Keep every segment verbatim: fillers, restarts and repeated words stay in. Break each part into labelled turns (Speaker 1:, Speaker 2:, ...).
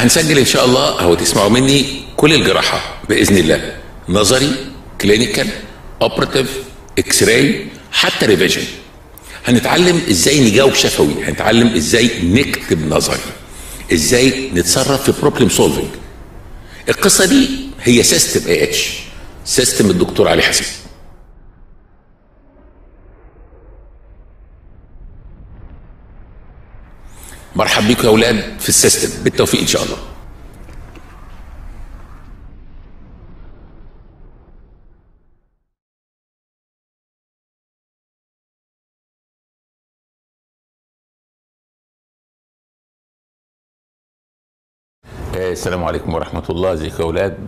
Speaker 1: هنسجل ان شاء الله اهو تسمعوا مني كل الجراحه باذن الله، نظري، كلينيكال، اوبراتيف، اكس راي، حتى ريفيجن. هنتعلم ازاي نجاوب شفوي، هنتعلم ازاي نكتب نظري، ازاي نتصرف في بروبلم سولفنج. القصه دي هي سيستم اي اتش، سيستم الدكتور علي حسين. مرحب بيكم يا اولاد في السيستم، بالتوفيق ان شاء الله. السلام عليكم ورحمه الله، ازيكم يا اولاد.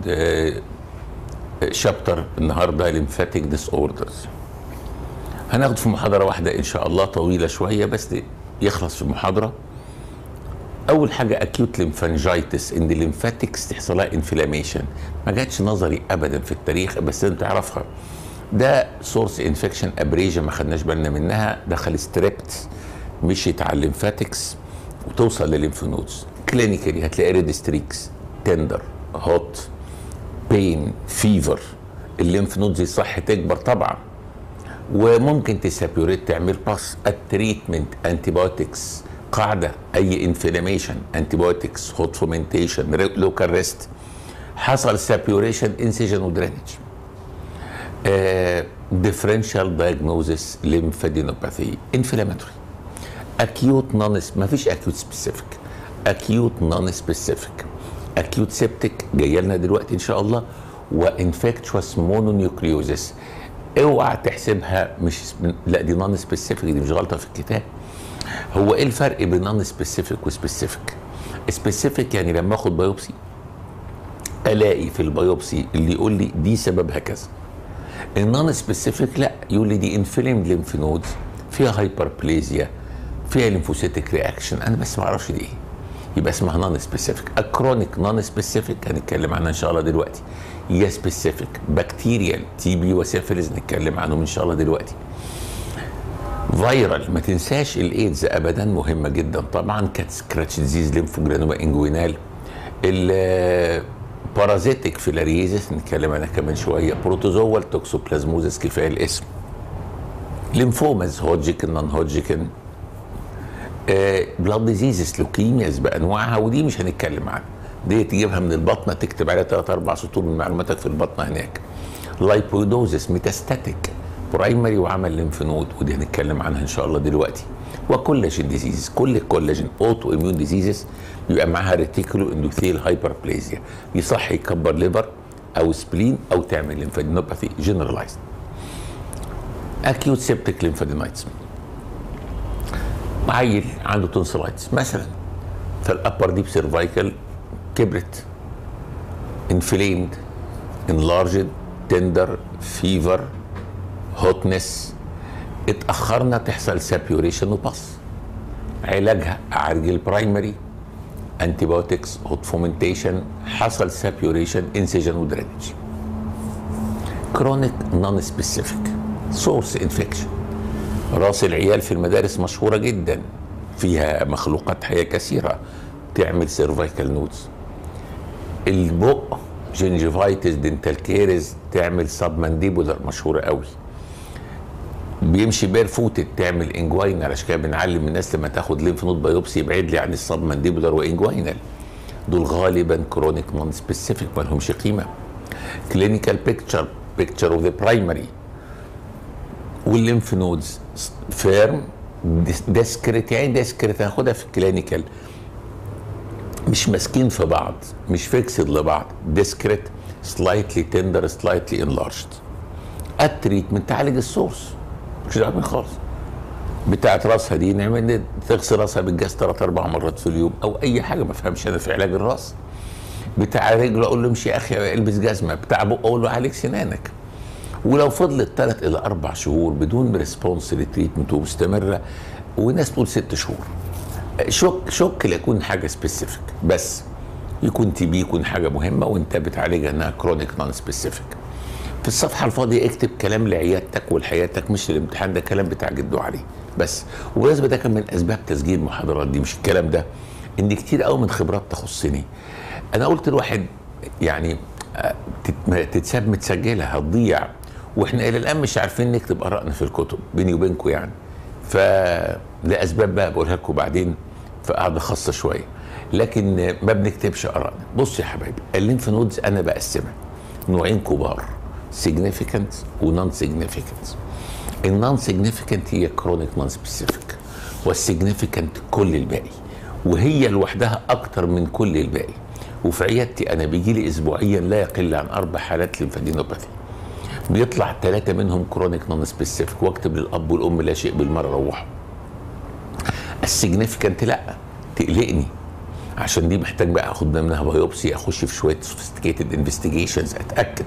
Speaker 1: شابتر النهارده ليمفاتيك ديس اوردرز. هناخد في محاضره واحده ان شاء الله، طويله شويه بس يخلص في محاضره. اول حاجه اكيوت ليمفانجايتس، ان الليمفاتكس تحصل لها انفلاميشن. ما جاتش نظري ابدا في التاريخ بس انت تعرفها. ده سورس انفكشن ابريجن ما خدناش بالنا منها، دخل ستريبت مشيت على الليمفاتكس وتوصل للليمف نودز. كلينيكالي هتلاقي ريد ستريكس، تندر، هوت، بين، فيفر. الليمف نودز صح تكبر طبعا، وممكن تسابيوريت تعمل باس. التريتمنت انتي بايوتكس قاعده، اي انفلاميشن انتي بايوتكس، هوت فومنتيشن، لوكال ريست. حصل سابيوريشن، انسيجن ودرينج. ديفرنشال دايجنوزس ليمفادينوباثي، انفلاماتوري. اكيوت نون، ما فيش اكيوت سبيسيفيك، اكيوت نون سبيسيفيك. اكيوت سيبتيك جايه لنا دلوقتي ان شاء الله، وانفكتشوس مونونيوكليوزس. اوعى تحسبها مش لا دي نون سبيسيفيك، دي مش غلطه في الكتاب. هو ايه الفرق بين نون سبيسيفيك وسبيسيفيك؟ سبيسيفيك يعني لما اخد بايوبسي الاقي في البايوبسي اللي يقول لي دي سببها كذا. النون سبيسيفيك لا، يقول لي دي انفليمد ليمف نودز، فيها هايبربليزيا، فيها ليمفوسيتك رياكشن، انا بس ما اعرفش دي ايه، يبقى اسمها نون سبيسيفيك. الكرونيك نون سبيسيفيك هنتكلم عنها ان شاء الله دلوقتي. يا سبيسيفيك بكتيريال، تي بي وسيفيلز نتكلم عنهم ان شاء الله دلوقتي. فيرال، ما تنساش الايدز ابدا، مهمه جدا طبعا. كانت سكراتش ديزيز، ليمفوجرانوما انجوينال. البارازيتك فيلاريزس نتكلم عنها كمان شويه. بروتوزوال توكسوبلازموزس، كفايه الاسم. ليمفوماز، هوجيكن، نون هوجيكن. بلاد ديزيزز، لوكيمياز بانواعها، ودي مش هنتكلم عنها، دي تجيبها من البطنه تكتب عليها ثلاث اربع سطور من معلوماتك في البطنه هناك. لايبويدوزس، ميتاستاتيك، برايمري وعمل ليمف نود، ودي هنتكلم عنها ان شاء الله دلوقتي. وكولاجين ديزيز، كل الكولاجين اوتو اميون ديزيزز بيبقى معاها ريتيكولو اندوثيل هايبربليزيا، يصح يكبر ليفر او سبلين او تعمل ليمفادينوباثي جنرالايزد. اكيوت سيبتيك ليمفادينايتس، عيل عنده تونسلايتس مثلا، فالابر ديب سيرفايكال كبرت، انفليمد، انلارجد، تندر، فيفر، هوتنس. اتاخرنا تحصل سابيوريشن وباس. علاجها اعالج البرايمري، انتي بايوتكس، هوت فومنتيشن. حصل سابيوريشن، انسيجن ودرينج. كرونيك نون سبيسيفيك، سورس انفكشن. راس العيال في المدارس مشهوره جدا، فيها مخلوقات حيه كثيره تعمل سيرفايكال نودز. البق، جنجيفايتس، دنتال كيرز، تعمل سب مانديبولار، مشهوره قوي. بيمشي بير فوتد، تعمل انجوينال. عشان كده بنعلم الناس لما تاخد ليمف نود بايوبسي يبعد لي عن السب مانديبولار وانجوينال. دول غالبا كرونيك نون سبيسيفيك، ما لهمش قيمه. كلينيكال بيكتشر، بيكتشر اوف ذا برايمري. والليمف نودز فيرم، ديسكريت، يعني ديسكريت هاخدها في الكلينيكال، مش ماسكين في بعض، مش فيكسد لبعض. ديسكريت، سلايتلي تندر، سلايتلي انلارجد. التريتمنت تعالج السورس، مش دعوه خالص. بتاعت راسها دي نعمل تغسل راسها بالجاز ثلاث اربع مرات في اليوم، او اي حاجه ما فهمش انا في علاج الراس. بتاع رجله اقول له امشي يا اخي البس جزمه. بتاع بق اقول له عالج سنانك. ولو فضلت ثلاث الى اربع شهور بدون ريسبونس للتريتمنت ومستمره، وناس تقول ست شهور، شك شك ليكون حاجه سبيسيفيك، بس يكون تي بي، يكون حاجه مهمه وانت بتعالجها انها كرونيك نون سبيسيفيك. في الصفحه الفاضيه اكتب كلام لعيادتك ولحياتك، مش الامتحان ده كلام بتاع جدو عليه بس. وبالنسبه ده كان من اسباب تسجيل المحاضرات دي، مش الكلام ده ان كتير قوي من خبرات تخصني. انا قلت لواحد يعني تتساب متسجله هتضيع، واحنا الى الان مش عارفين نكتب ارائنا في الكتب بيني وبينكم يعني، فلاسباب بقى بقولها لكم بعدين في قعده خاصه شويه، لكن ما بنكتبش ارائنا. بص يا حبايبي، الليمف نودز انا بقسمها نوعين كبار، سيجنيفيكانت ونون سيجنيفيكانت. النون سيجنيفيكانت هي كرونيك نون سبيسيفيك، والسيجنيفيكانت كل الباقي، وهي لوحدها اكتر من كل الباقي. وفي عيادتي انا بيجي لي اسبوعيا لا يقل عن اربع حالات ليمفادينوباثي، بيطلع ثلاثه منهم كرونيك نون سبيسيفيك، واكتب للاب والام لا شيء بالمره روحوا. السيجنيفيكانت لا تقلقني، عشان دي محتاج بقى اخد منها بايوبسي، اخش في شويه سوفيستيكيتد انفستيجيشنز اتاكد.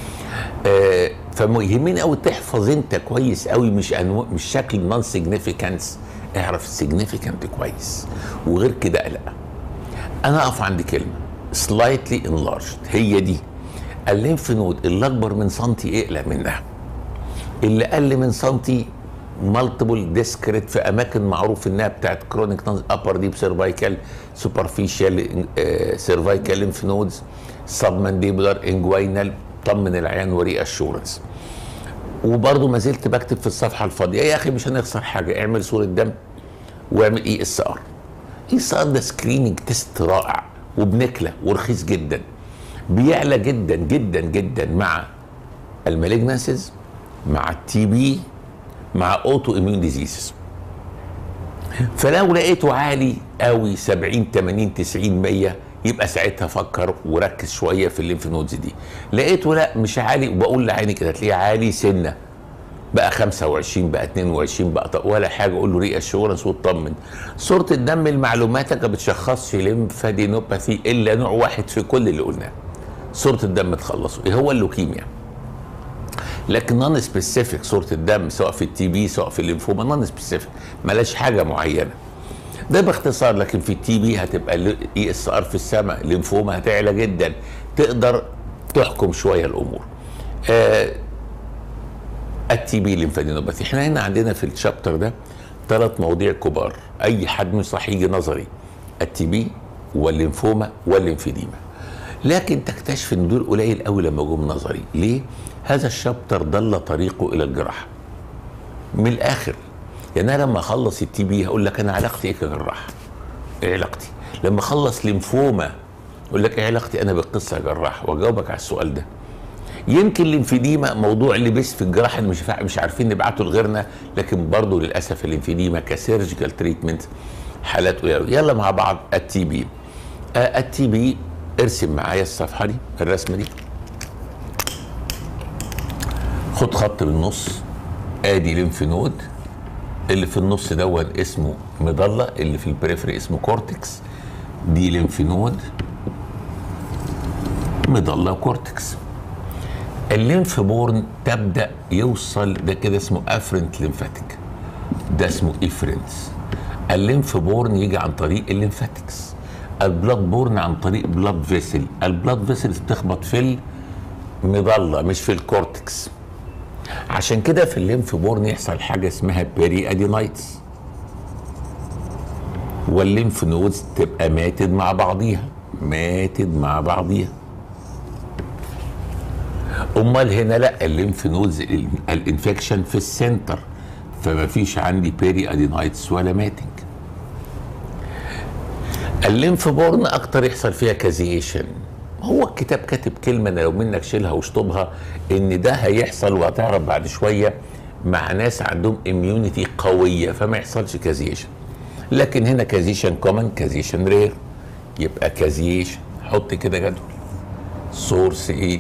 Speaker 1: آه فيهمني قوي تحفظ انت كويس قوي، مش أنو... مش شكل نون سيجنيفيكانس، اعرف السيجنيفيكانت كويس، وغير كده لا. انا اقف عند كلمه سلايتلي انلارجد، هي دي الليمف نود اللي اكبر من سنتي اقلق منها، اللي اقل من سنتي مالتيبل ديسكريت في اماكن معروف انها بتاعت كرونيك نون ابر ديب سيرفايكال سوبرفيشال سيرفايكال ليمف نودز سب مانديبولار انجوينال، طمن العيان وري اشورنس. وبرضه ما زلت بكتب في الصفحه الفاضيه يا اخي مش هنخسر حاجه، اعمل صوره دم واعمل اي اس ار. اي اس ار ده سكريننج تيست رائع وبنكله ورخيص جدا، بيعلى جدا جدا جدا مع المالجنسز، مع التي بي، مع اوتو اميون ديزيزز. فلو لقيته عالي قوي سبعين تمانين تسعين مية يبقى ساعتها فكر وركز شويه في الليمف نودز دي. لقيته لا مش عالي، وبقول لعيني كده تلاقيه عالي سنه بقى خمسة وعشرين بقى اتنين وعشرين بقى ولا حاجه، اقول له ري اشورنس واطمن. صوره الدم المعلوماتك ما بتشخصش ليمفادينوباثي الا نوع واحد في كل اللي قلناه، صوره الدم تخلصه ايه هو اللوكيميا. لكن نون سبيسيفيك صوره الدم سواء في التي بي سواء في الليمفوما نون سبيسيفيك ملاش حاجه معينه، ده باختصار. لكن في التي بي هتبقى الاي اس ار في السماء، الليمفوما هتعلى جدا، تقدر تحكم شويه الامور. آه التي بي ليمفادينوباثي، احنا هنا عندنا في الشابتر ده ثلاث مواضيع كبار، اي حد مش صح يجي نظري، التي بي والليمفوما والليمفيديما، لكن تكتشف ان دول قليل قوي لما جم نظري. ليه؟ هذا الشابتر ضل طريقه الى الجراحه. من الاخر يعني انا لما اخلص التي بي هقول لك انا علاقتي ايه كجراح؟ ايه علاقتي؟ لما اخلص ليمفوما اقول لك ايه علاقتي انا بالقصه كجراح؟ واجاوبك على السؤال ده. يمكن الليمفيديما موضوع اللي بس في الجراحه اللي مش مش عارفين نبعته لغيرنا، لكن برضه للاسف الليمفيديما كسيرجيكال تريتمنت حالات قليله. يلا مع بعض التي بي. آه التي بي ارسم معايا الصفحه دي الرسمه دي، خد خط بالنص، ادي ليمف نود، اللي في النص دون اسمه مضله، اللي في البريفري اسمه كورتكس، دي ليمف نود مضله وكورتكس. الليمف بورن تبدا يوصل، ده كده اسمه افرنت ليمفاتيك، ده اسمه افرنس. الليمف بورن يجي عن طريق الليمفاتكس، البلاد بورن عن طريق بلاد فيسل، البلاد فيسلز بتخبط في المضله مش في الكورتكس. عشان كده في الليمف بورن يحصل حاجه اسمها بيري ادينايتس، والليمف نودز تبقى ماتد مع بعضيها، ماتد مع بعضيها. امال هنا لا، الليمف نودز الانفكشن في السنتر، فما فيش عندي بيري ادينايتس ولا ماتنج. الليمف بورن اكتر يحصل فيها كازيشن، هو الكتاب كاتب كلمه انا لو منك شيلها واشطبها، ان ده هيحصل وهتعرف بعد شويه مع ناس عندهم اميونيتي قويه فما يحصلش كازيشن. لكن هنا كازيشن كومن، كازيشن رير، يبقى كازيشن حط كده جدول سورس ايه؟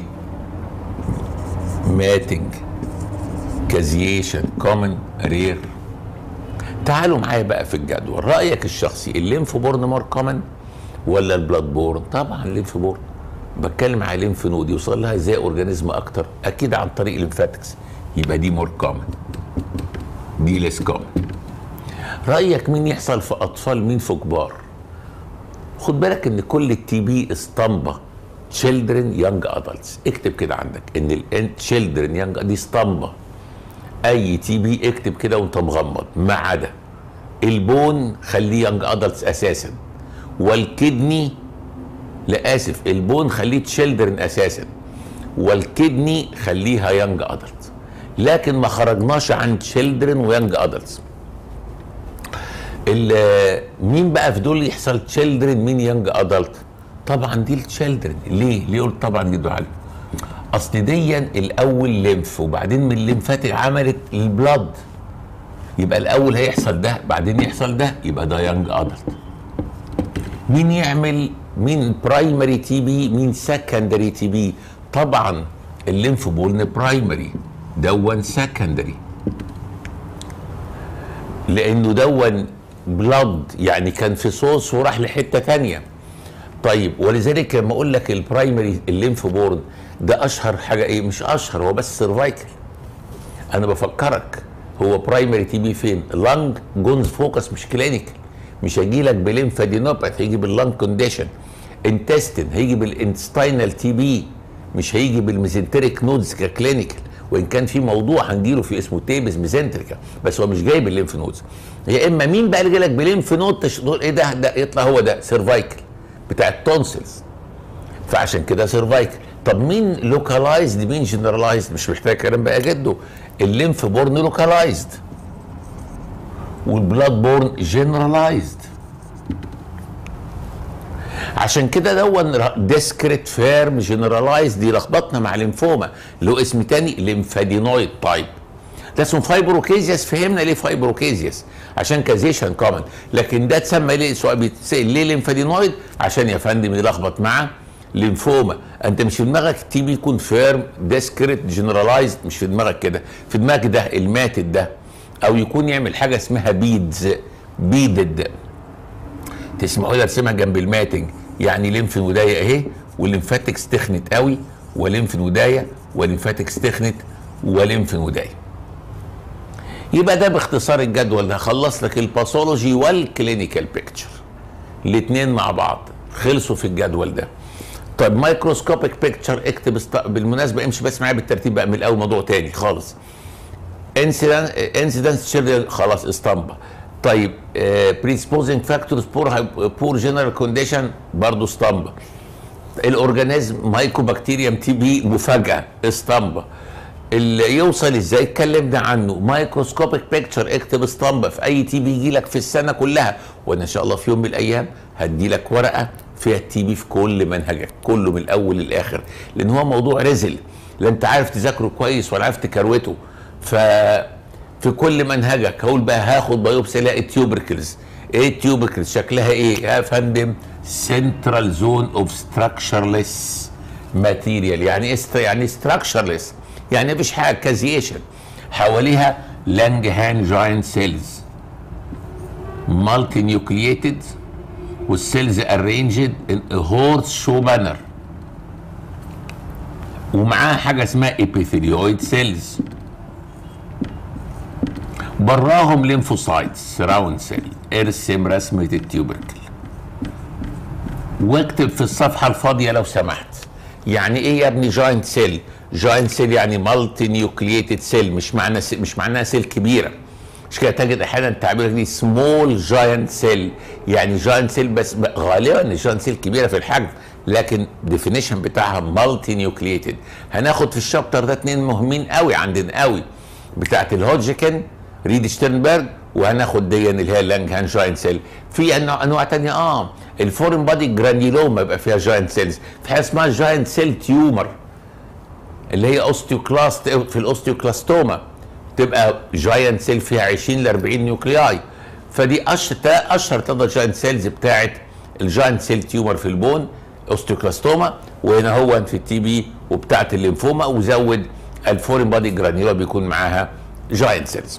Speaker 1: ماتنج، كازيشن كومن رير. تعالوا معايا بقى في الجدول، رايك الشخصي الليمف بورن مور كومن ولا البلاد بورن؟ طبعا الليمف بورن. بتكلم على الليمف نود يوصل لها ازاي اورجانيزم اكتر؟ اكيد عن طريق الليمفاتكس، يبقى دي مور كومن، دي ليس كومن. رايك مين يحصل في اطفال مين في كبار؟ خد بالك ان كل التي بي اسطمبه children young adults، اكتب كده عندك ان ال children young دي اسطمبه، اي تي بي اكتب كده وانت مغمض، ما عدا البون خليه يانج ادلتس اساسا، والكدني، لا اسف، البون خليه تشيلدرن اساسا، والكدني خليها يانج ادلت، لكن ما خرجناش عن تشيلدرن ويانج ادلتس. مين بقى في دول يحصل تشيلدرن مين يانج ادلت؟ طبعا دي التشيلدرن. ليه؟ ليه قلت طبعا دي علي؟ اصل دي الاول ليمف، وبعدين من الليمفاتيك عملت البلاد، يبقى الاول هيحصل ده بعدين يحصل ده، يبقى ده يانج ادلت. مين يعمل مين برايمري تي بي مين سكندري تي بي؟ طبعا الليمف بولن برايمري، دون سكندري، لانه دون بلاد يعني كان في صوص وراح لحته ثانيه. طيب ولذلك لما اقول لك البرايمري الليمف بورن ده اشهر حاجه ايه؟ مش اشهر، هو بس سيرفايكل. انا بفكرك هو برايمري تي بي فين؟ لانج جونز فوكس، مش كلينيكال. مش هيجي لك بليمفادينوباث، هيجي باللانج كونديشن. انتستين هيجي بالانتستينال تي بي، مش هيجي بالميزنتريك نودز ككلينيكال، وان كان في موضوع هنجيله في اسمه تيبس ميزنتريكا، بس هو مش جاي بالليمف نودز. يا اما مين بقى اللي جاي لك بليمف نود تقول ايه ده؟ ده يطلع هو ده سيرفايكل بتاع التونسلز، فعشان كده سيرفايكل. طب مين لوكالايزد مين جنرالايزد؟ مش محتاج كلام بقى جده. الليمف بورن لوكالايزد والبلاد بورن جنرالايزد. عشان كده دون ديسكريت فيرم جنرالايزد دي لخبطنا مع ليمفوما اللي هو اسم تاني ليمفادينويد تايب. ده اسمه فايبروكيزياس، فهمنا ليه فايبروكيزياس؟ عشان كازيشن كومن، لكن ده اتسمى ليه؟ سؤال بيتسال ليه ليمفادينويد؟ عشان يا فندم يلخبط مع ليمفوما. انت مش في دماغك تي بي يكون فيرم ديسكريت جنرالايزد، مش في دماغك كده، في دماغك ده الماتد ده، او يكون يعمل حاجه اسمها بيدز بيدد، تسمعوا لي ارسمها جنب الماتنج، يعني ليمف نودايه اهي والليمفاتكس تخنت قوي، وليمف نودايه وليمفاتكس تخنت وليمف نودايه. يبقى ده باختصار الجدول ده خلص لك الباثولوجي والكلينيكال بيكتشر، الاثنين مع بعض خلصوا في الجدول ده. طيب مايكروسكوبيك بيكتشر اكتب است... بالمناسبه امشي بس معايا بالترتيب بقى من الاول، موضوع تاني خالص. انسيدنس انسيدنس تشيلدرن خلاص اسطمبه. طيب بريسبوزنج فاكتورز بور بور جنرال كونديشن برضه اسطمبه. الاورجانيزم مايكوبكتيريم تي بي مفاجاه اسطمبه. اللي يوصل ازاي اتكلمنا عنه. مايكروسكوبيك بيكتشر اكتب اسطمبه في اي تي بي يجي لك في السنه كلها، وانا ان شاء الله في يوم من الايام هدي لك ورقه فيها التي بي في كل منهجك كله من الاول للاخر، لان هو موضوع رزل لا انت عارف تذاكره كويس ولا عارف تكروته. ف في كل منهجك هقول بقى هاخد بايوبسي الاقي تيوبركلز. ايه التيوبركلز؟ شكلها ايه يا فندم؟ سنترال زون اوف ستراكشرلس ماتيريال. يعني ايه يعني ستراكشرلس؟ يعني مفيش حاجه كازيشن. حواليها لانجهان جاينت سيلز مالتي نيوكلييتد والسيلز ارينجد ان هورس شو مانر، ومعاها حاجه اسمها ابيثيليويد سيلز، براهم ليمفوسايتس راوند سيل. ارسم رسمه التيوبركل واكتب في الصفحه الفاضيه لو سمحت. يعني ايه يا ابني جاينت سيل؟ جاينت سيل يعني مالتي نيوكلييتد سيل، مش معنى مش معناها سيل كبيره. مش كده تجد احيانا التعبير دي سمول جاينت سيل، يعني جاينت سيل بس غالبا الجاينت سيل كبيره في الحجم، لكن ديفينيشن بتاعها مالتي نيوكلييتد. هناخد في الشابتر ده اتنين مهمين قوي عندنا قوي، بتاعت الهودجكن ريد شتيرنبرج، وهناخد دي اللي هي اللانجهان جاينت سيل. في انواع انواع ثانيه اه الفورين بادي جرانيلوما يبقى فيها جاينت سيلز، في حاجه اسمها جاينت سيل تيومر اللي هي اوستيوكلاست في الاوستيوكلاستوما، تبقى جاينت سيل فيها عشرين ل أربعين نيوكلياي. فدي اشهر اشهر ثلاث جاينت سيلز بتاعت الجاينت سيل تيومر في البون اوستيوكلاستوما، وهنا هو في التي بي وبتاعت الليمفوما، وزود الفورين بادي جرانيلوما بيكون معاها جاينت سيلز.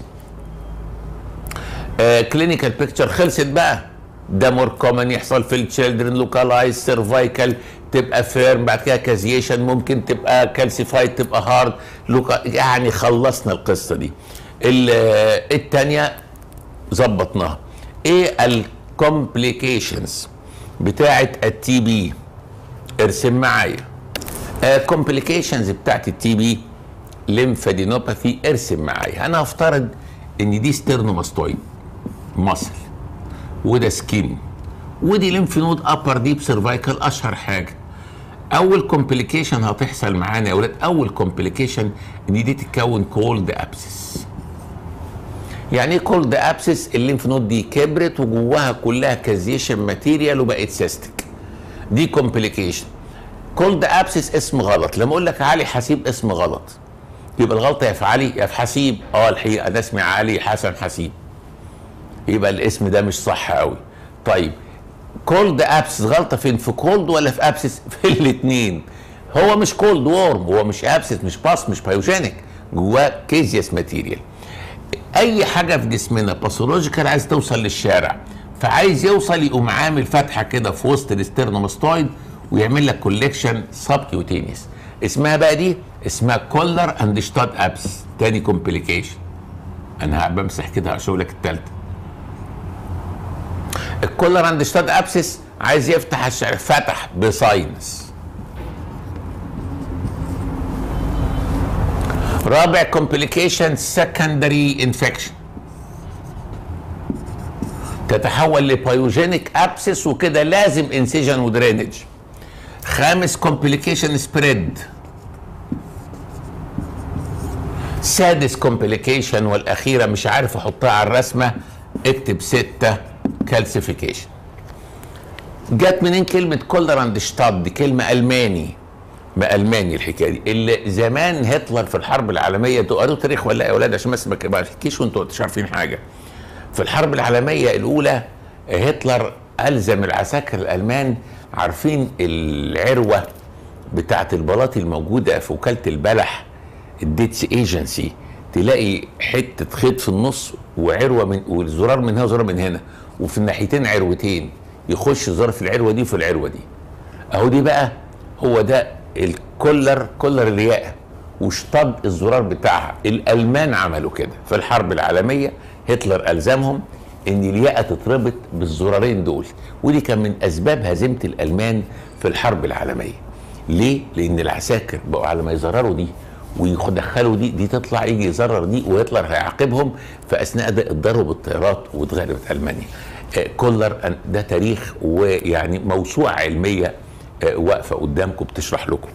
Speaker 1: كلينيكال بيكتشر خلصت بقى. ده مور كومن يحصل في التشيلدرن، لوكالايز سيرفايكال تبقى فيرم، بعد كده كازيشن، ممكن تبقى كالسيفايد تبقى هارد لوكا، يعني خلصنا القصه دي. الثانيه ظبطناها. ايه الكومبليكيشنز بتاعه التي بي؟ ارسم معايا. كومبليكيشنز بتاعه التي بي ليمفادينوباثي، ارسم معايا. انا هفترض ان دي ستيرنوماستويد ماسل، وده سكين، ودي ليمف نود ابر ديب سيرفايكال اشهر حاجه. اول كومبليكيشن هتحصل معانا يا اولاد، اول كومبليكيشن ان دي تتكون كولد ابسس. يعني ايه كولد ابسس؟ الليمف نود دي كبرت وجواها كلها كازيشن ماتيريال وبقت سيستك، دي كومبليكيشن. كولد ابسس اسم غلط، لما اقول لك علي حسيب اسم غلط، يبقى الغلطه يا في علي يا في حسيب. اه الحقيقه انا اسمي علي حسن حسيب، يبقى الاسم ده مش صح قوي. طيب كولد ابسس غلطه فين؟ في كولد ولا في ابسس؟ في الاثنين. هو مش كولد وورم، هو مش ابسس، مش باس، مش بايوجينيك، جواه كيزياس ماتيريال. اي حاجه في جسمنا باثولوجيكال عايز توصل للشارع، فعايز يوصل يقوم عامل فتحه كده في وسط الاسترنوماستويد ويعمل لك كولكشن سبكيوتينيوس، اسمها بقى دي اسمها كولر اند شتاد ابس. تاني كومبليكيشن انا بمسح كده هشوف لك الثالثه. الكولر اند شتاد ابسس عايز يفتح الشارع، فتح بساينس. رابع كومبليكيشن سكندري انفكشن، تتحول لبايوجينيك ابسس وكده لازم انسيجن ودرينج. خامس كومبليكيشن سبريد. سادس كومبليكيشن والاخيره مش عارف احطها على الرسمه، اكتب ستة كالسيفيكيشن. جت منين كلمه كولر اند شتاد؟ دي كلمه الماني، ما الماني الحكايه دي، اللي زمان هتلر في الحرب العالميه، انتوا قريتوا تاريخ ولا يا اولاد؟ عشان بس ما تحكيش وانتوا مش عارفين حاجه. في الحرب العالميه الاولى هتلر الزم العساكر الالمان، عارفين العروه بتاعت البلاطي الموجوده في وكاله البلح الديتس ايجنسي، تلاقي حته خيط في النص وعروه من والزرار من هنا وزرار من هنا، وفي الناحيتين عروتين، يخش زرار في العروه دي وفي العروه دي. اهو دي بقى هو ده الكولر، كولر الياقه، واشتد الزرار بتاعها. الالمان عملوا كده في الحرب العالميه، هتلر الزمهم ان الياقه تتربط بالزرارين دول، ودي كان من اسباب هزيمه الالمان في الحرب العالميه. ليه؟ لان العساكر بقوا على ما يزرروا دي ويدخلوا دي، دي تطلع يجي يزرر دي وهتلر هيعاقبهم في اثناء الضرب بالطيارات واتغلبت المانيا. آه كولر ده تاريخ، ويعني موسوعه علميه آه واقفه قدامكم بتشرح لكم.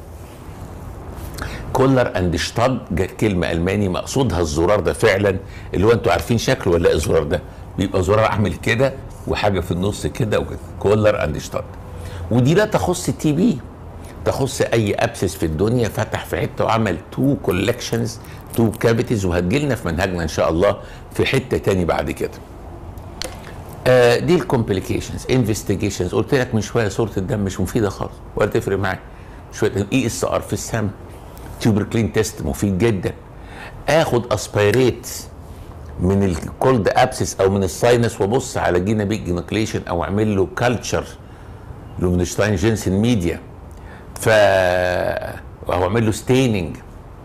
Speaker 1: كولر اند شتاد كلمه الماني مقصودها الزرار ده فعلا، اللي هو انتوا عارفين شكله ولا الزرار ده؟ بيبقى زرار عامل كده وحاجه في النص كده وكده. كولر اند شتاد. ودي لا تخص التي بي، تخص اي ابسس في الدنيا فتح في حته وعمل تو كولكشنز تو كافيتيز، وهتجيلنا في منهجنا ان شاء الله في حته تاني بعد كده. آه دي الكومبليكيشنز. انفستيجيشنز قلت لك من شويه صوره الدم مش مفيده خالص ولا تفرق معاك. شويه اي اس ار في السم، تيوبركلين تيست مفيد جدا. اخد اسبيريت من الكولد ابسس او من الساينس وابص على جينا بيج جينوكليشن او اعمل له كلتشر لومنشتاين جينسن ميديا، ف او اعمل له ستيننج،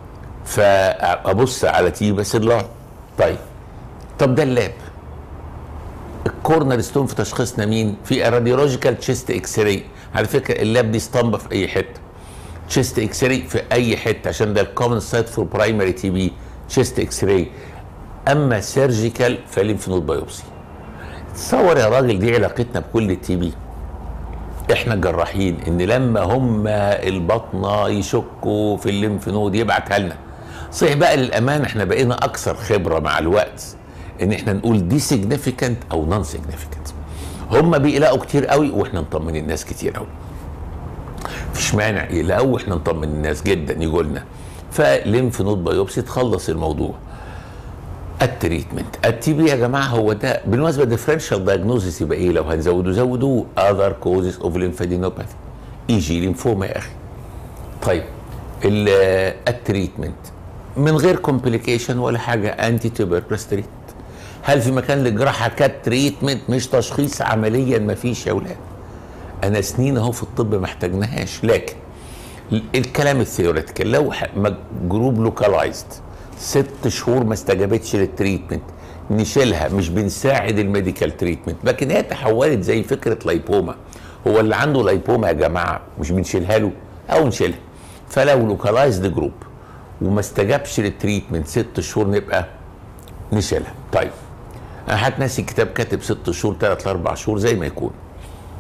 Speaker 1: فابص على تي باسيلار. طيب طب ده اللاب. الكورنر ستون في تشخيصنا مين؟ في الراديولوجيكال تشيست اكس راي. على فكره اللاب دي اسطمبه في اي حته. تشيست اكس راي في اي حته عشان ده الكومن سايت فور برايمري تي بي، تشيست اكس راي. اما سيرجيكال فليمف نود بايوبسي. تصور يا راجل دي علاقتنا بكل التي بي. احنا الجراحين ان لما هم البطنه يشكوا في الليمف نود يبعتها لنا. صحيح بقى للامانه احنا بقينا اكثر خبره مع الوقت ان احنا نقول دي سيجنيفيكانت او نون سيجنيفيكانت. هم بيقلقوا كتير قوي واحنا نطمن الناس كتير قوي. مفيش مانع يقلقوا واحنا نطمن الناس جدا، يجوا لنا. فليمف نود بايوبسي تخلص الموضوع. التريتمنت التي بي يا جماعه هو ده بالمناسبه ديفرنشال دايجنوزيس، يبقى ايه لو هنزوده زودوه اذر كوزز اوف ليمفادينوباثي، اي جي ليمفوما يا اخي. طيب التريتمنت من غير كومبليكيشن ولا حاجه، انتي تيوبركلوز تريتمنت. هل في مكان للجراحه كات تريتمنت مش تشخيص عمليا؟ ما فيش يا اولاد. انا سنين اهو في الطب ما احتاجناهاش، لكن الكلام الثيوريتيكال لو جروب لوكالايزد ست شهور ما استجابتش للتريتمنت نشيلها، مش بنساعد الميديكال تريتمنت. لكن هي تحولت زي فكره لايبوما. هو اللي عنده لايبوما يا جماعه مش بنشيلها له او نشيلها. فلو لوكالايزد جروب وما استجابش للتريتمنت ست شهور نبقى نشيلها. طيب انا هتناسي كتاب كاتب ست شهور ثلاث لاربع شهور زي ما يكون.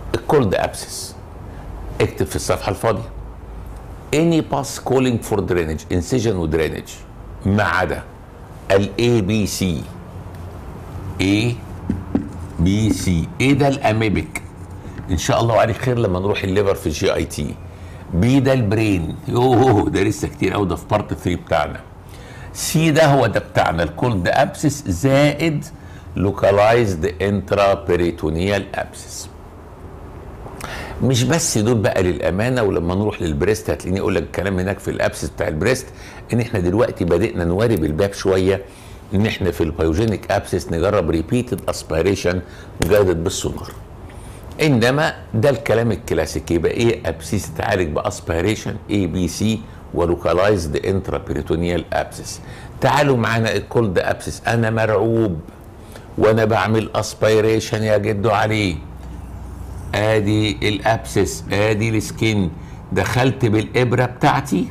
Speaker 1: الكولد ابسس اكتب في الصفحه الفاضيه any pus calling for drainage incision ودرينج ما عدا ال A B C A B C ايه ده الاميبك ان شاء الله عليك خير لما نروح الليفر في الجي اي تي. بي ده البرين يوه ده لسه كتير قوي ده في بارت ثلاثة بتاعنا. سي ده هو ده بتاعنا الكولد ابسس زائد لوكالايزد انترا بيريتونيال ابسس. مش بس دول بقى للامانه، ولما نروح للبريست هتلاقيني اقول لك الكلام هناك في الابسس بتاع البريست ان احنا دلوقتي بدأنا نوارب الباب شويه ان احنا في البايوجينيك ابسس نجرب ريبيتد اسبيريشن جايدد بالسونار. انما ده الكلام الكلاسيكي يبقى ايه ابسيس تتعالج باسبيريشن اي بي سي ولوكالايزد انترا بيريتونيال ابسس. تعالوا معانا الكولد ابسس انا مرعوب وانا بعمل اسبيريشن يا جدو عليه. ادي الابسس ادي السكين دخلت بالابره بتاعتي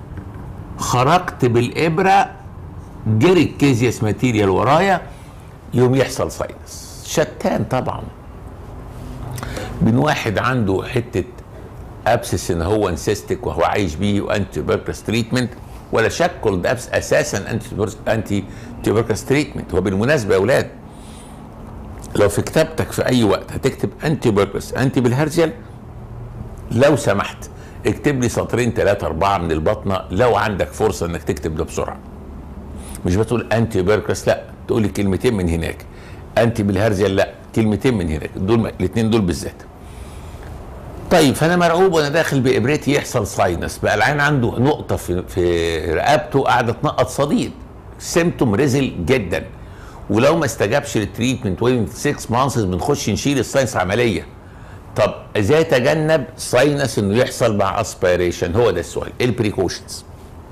Speaker 1: خرجت بالابره جري الكيزياس ماتيريال ورايا يوم يحصل ساينس. شتان طبعا بين واحد عنده حته ابسس ان هو انسيستيك وهو عايش بيه وانتي تيوبركلوس تريتمنت، ولا شك كولد ابس اساسا انتي انتي تيوبركلوس تريتمنت. وبالمناسبه يا اولاد لو في كتابتك في اي وقت هتكتب انتي تيوبركلوس انتي بالهرزيال لو سمحت اكتب لي سطرين ثلاثه اربعه من البطنه لو عندك فرصه انك تكتب ده بسرعه. مش بتقول انتي تيوبركلوس لا تقول لي كلمتين من هناك، انتي بالهرزيال لا كلمتين من هناك، دول الاثنين دول بالذات. طيب فانا مرعوب وانا داخل بابرتي يحصل ساينس، بقى العين عنده نقطه في في رقبته قاعده تنقط صديد، سيمتوم ريزل جدا، ولو ما استجابش للتريتمنت وين ستة مانثس بنخش نشيل الساينس عمليه. طب ازاي اتجنب ساينس انه يحصل مع اسبيريشن؟ هو ده السؤال. ايه البريكوشنز؟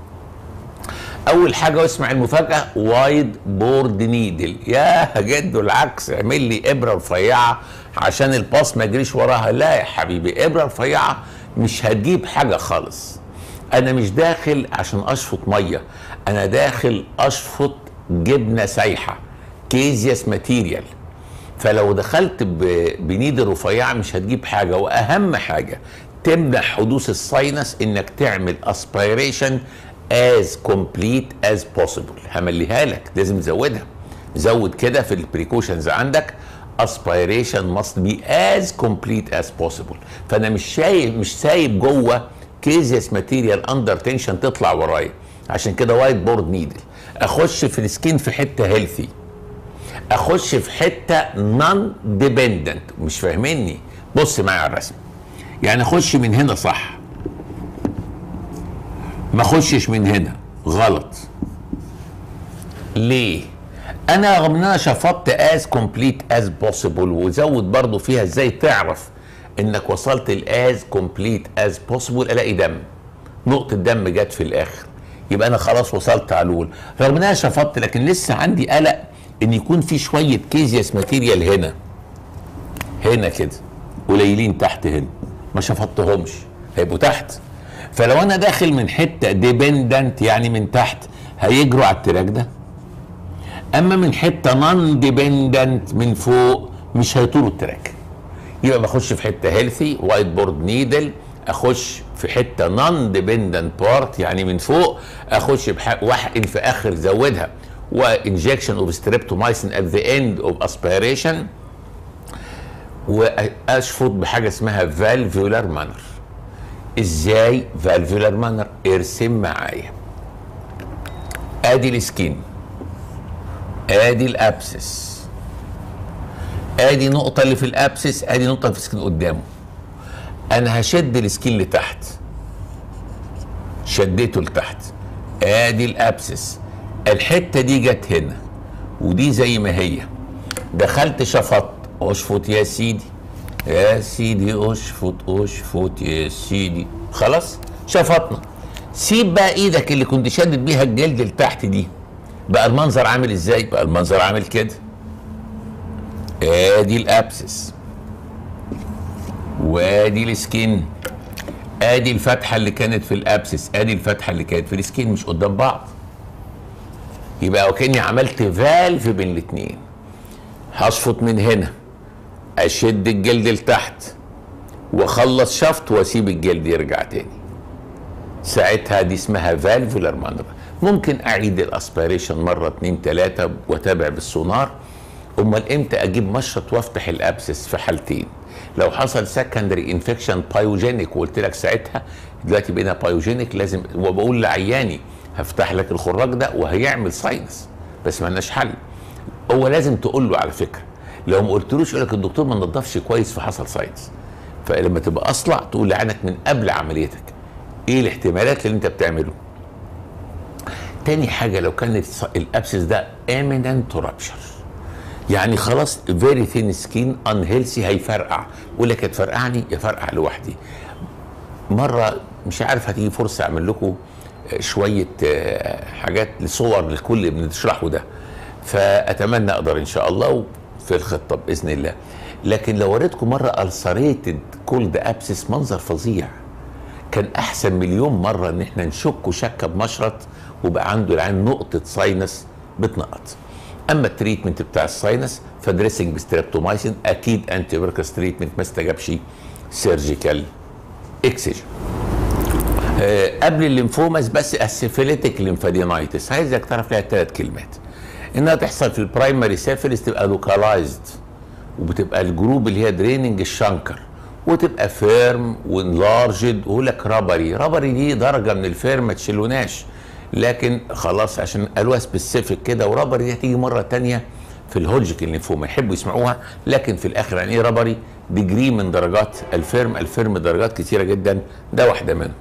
Speaker 1: اول حاجه واسمع المفاجاه وايد بورد نيدل. يا جدو العكس اعمل لي ابره رفيعه عشان الباص ما يجريش وراها. لا يا حبيبي ابره رفيعه مش هتجيب حاجه خالص. انا مش داخل عشان اشفط ميه، انا داخل اشفط جبنه سايحه كيزياس ماتيريال. فلو دخلت بنيدل رفيعه مش هتجيب حاجه. واهم حاجه تمنع حدوث الساينس انك تعمل اسبيريشن as complete as possible. همليها لك لازم تزودها، زود كده في البريكوشنز عندك aspiration must be as complete as possible. فانا مش شايف مش سايب جوه كيزياس ماتيريال اندر تنشن تطلع ورايا. عشان كده وايت بورد نيدل. اخش في السكين في حته هيلثي، اخش في حته نون ديبندنت. مش فاهميني؟ بص معايا على الرسم. يعني اخش من هنا صح، ما اخشش من هنا غلط. ليه؟ انا رغم ان انا شفطت از كومبليت از بوسيبل وزود برضو فيها ازاي تعرف انك وصلت لاز كومبليت از بوسيبل، الاقي دم، نقطه دم جت في الاخر، يبقى انا خلاص وصلت علول. رغم ان انا شفطت لكن لسه عندي قلق ان يكون في شويه كيزياس ماتيريال هنا هنا كده قليلين تحت هنا ما شفطتهمش هيبقوا تحت. فلو انا داخل من حته ديبندنت يعني من تحت هيجروا على التراك ده، اما من حته نون ديبندنت من فوق مش هيطولوا التراك. يبقى بخش في حته هيلثي وايت بورد نيدل، اخش في حته نون ديبندنت بارت يعني من فوق، اخش واحقن في اخر زودها وانجكشن اوف ستريبتومايسين ات ذا اند اوف اسبيريشن، واشفط بحاجه اسمها فالفولار مانر. ازاي فالفولار مانر؟ ارسم معايا. ادي السكين، ادي الابسس، ادي نقطه اللي في الابسس، ادي نقطه في السكين قدامه. انا هشد السكين لتحت، شديته لتحت، ادي الابسس، الحته دي جت هنا ودي زي ما هي، دخلت شفطت، اشفط يا سيدي يا سيدي، اشفط اشفط يا سيدي، خلاص شفطنا. سيب بقى ايدك اللي كنت شادد بيها الجلد لتحت دي، بقى المنظر عامل ازاي؟ بقى المنظر عامل كده. ادي الابسس وادي السكين، ادي الفتحه اللي كانت في الابسس، ادي الفتحه اللي كانت في السكين، مش قدام بعض. يبقى وكاني عملت فالف بين الاثنين. هشفط من هنا، اشد الجلد لتحت، واخلص شفط واسيب الجلد يرجع تاني. ساعتها دي اسمها فالفولار مانوفر. ممكن اعيد الاسبيريشن مره اتنين تلاته واتابع بالسونار. امال امتى اجيب مشرط وافتح الابسس؟ في حالتين: لو حصل سكندري انفكشن بايوجينيك، وقلت لك ساعتها دلوقتي بقينا بايوجينيك لازم، وبقول لعياني هفتح لك الخراج ده وهيعمل ساينس بس ما لناش حل. هو لازم تقول له على فكره، لو ما قلتلوش يقول لك الدكتور ما نضفش كويس فحصل ساينس. فلما تبقى اصلع تقول لعينك من قبل عمليتك ايه الاحتمالات اللي انت بتعمله. تاني حاجه، لو كانت الابسس ده اميننت رابشر، يعني خلاص فيري ثين سكين ان هيلثي، هيفرقع، يقول لك هتفرقعني يفرقع لوحدي. مره مش عارف هتيجي فرصه اعمل لكم شويه حاجات لصور للكل اللي بنشرحه ده، فاتمنى اقدر ان شاء الله في الخطه باذن الله. لكن لو وريتكم مره السريتد كولد ابسس، منظر فظيع، كان احسن مليون مره ان احنا نشكه شكه بمشرط وبقى عنده العين نقطه ساينس بتنقط. اما التريتمنت بتاع الساينس فدريسنج بستريبتومايسين، اكيد انتي فيركس تريتمنت ما استجابش سيرجيكال اكسجن. أه قبل الليمفوماس بس السيفيليتيك ليمفادينايتس، عايزك تعرف لها ثلاث كلمات: انها تحصل في البرايمري سيفيلس، تبقى لوكالايزد وبتبقى الجروب اللي هي دريننج الشنكر، وتبقى فيرم وانلارجد، ويقول لك رابري. رابري دي درجه من الفيرم ما تشيلوناش، لكن خلاص عشان قالوها سبيسيفيك كده. ورابري دي هتيجي مره ثانيه في الهولجيكن لينفوما، يحبوا يسمعوها، لكن في الاخر يعني ايه رابري؟ ديجري من درجات الفيرم، الفيرم درجات كتيره جدا، ده واحده منهم.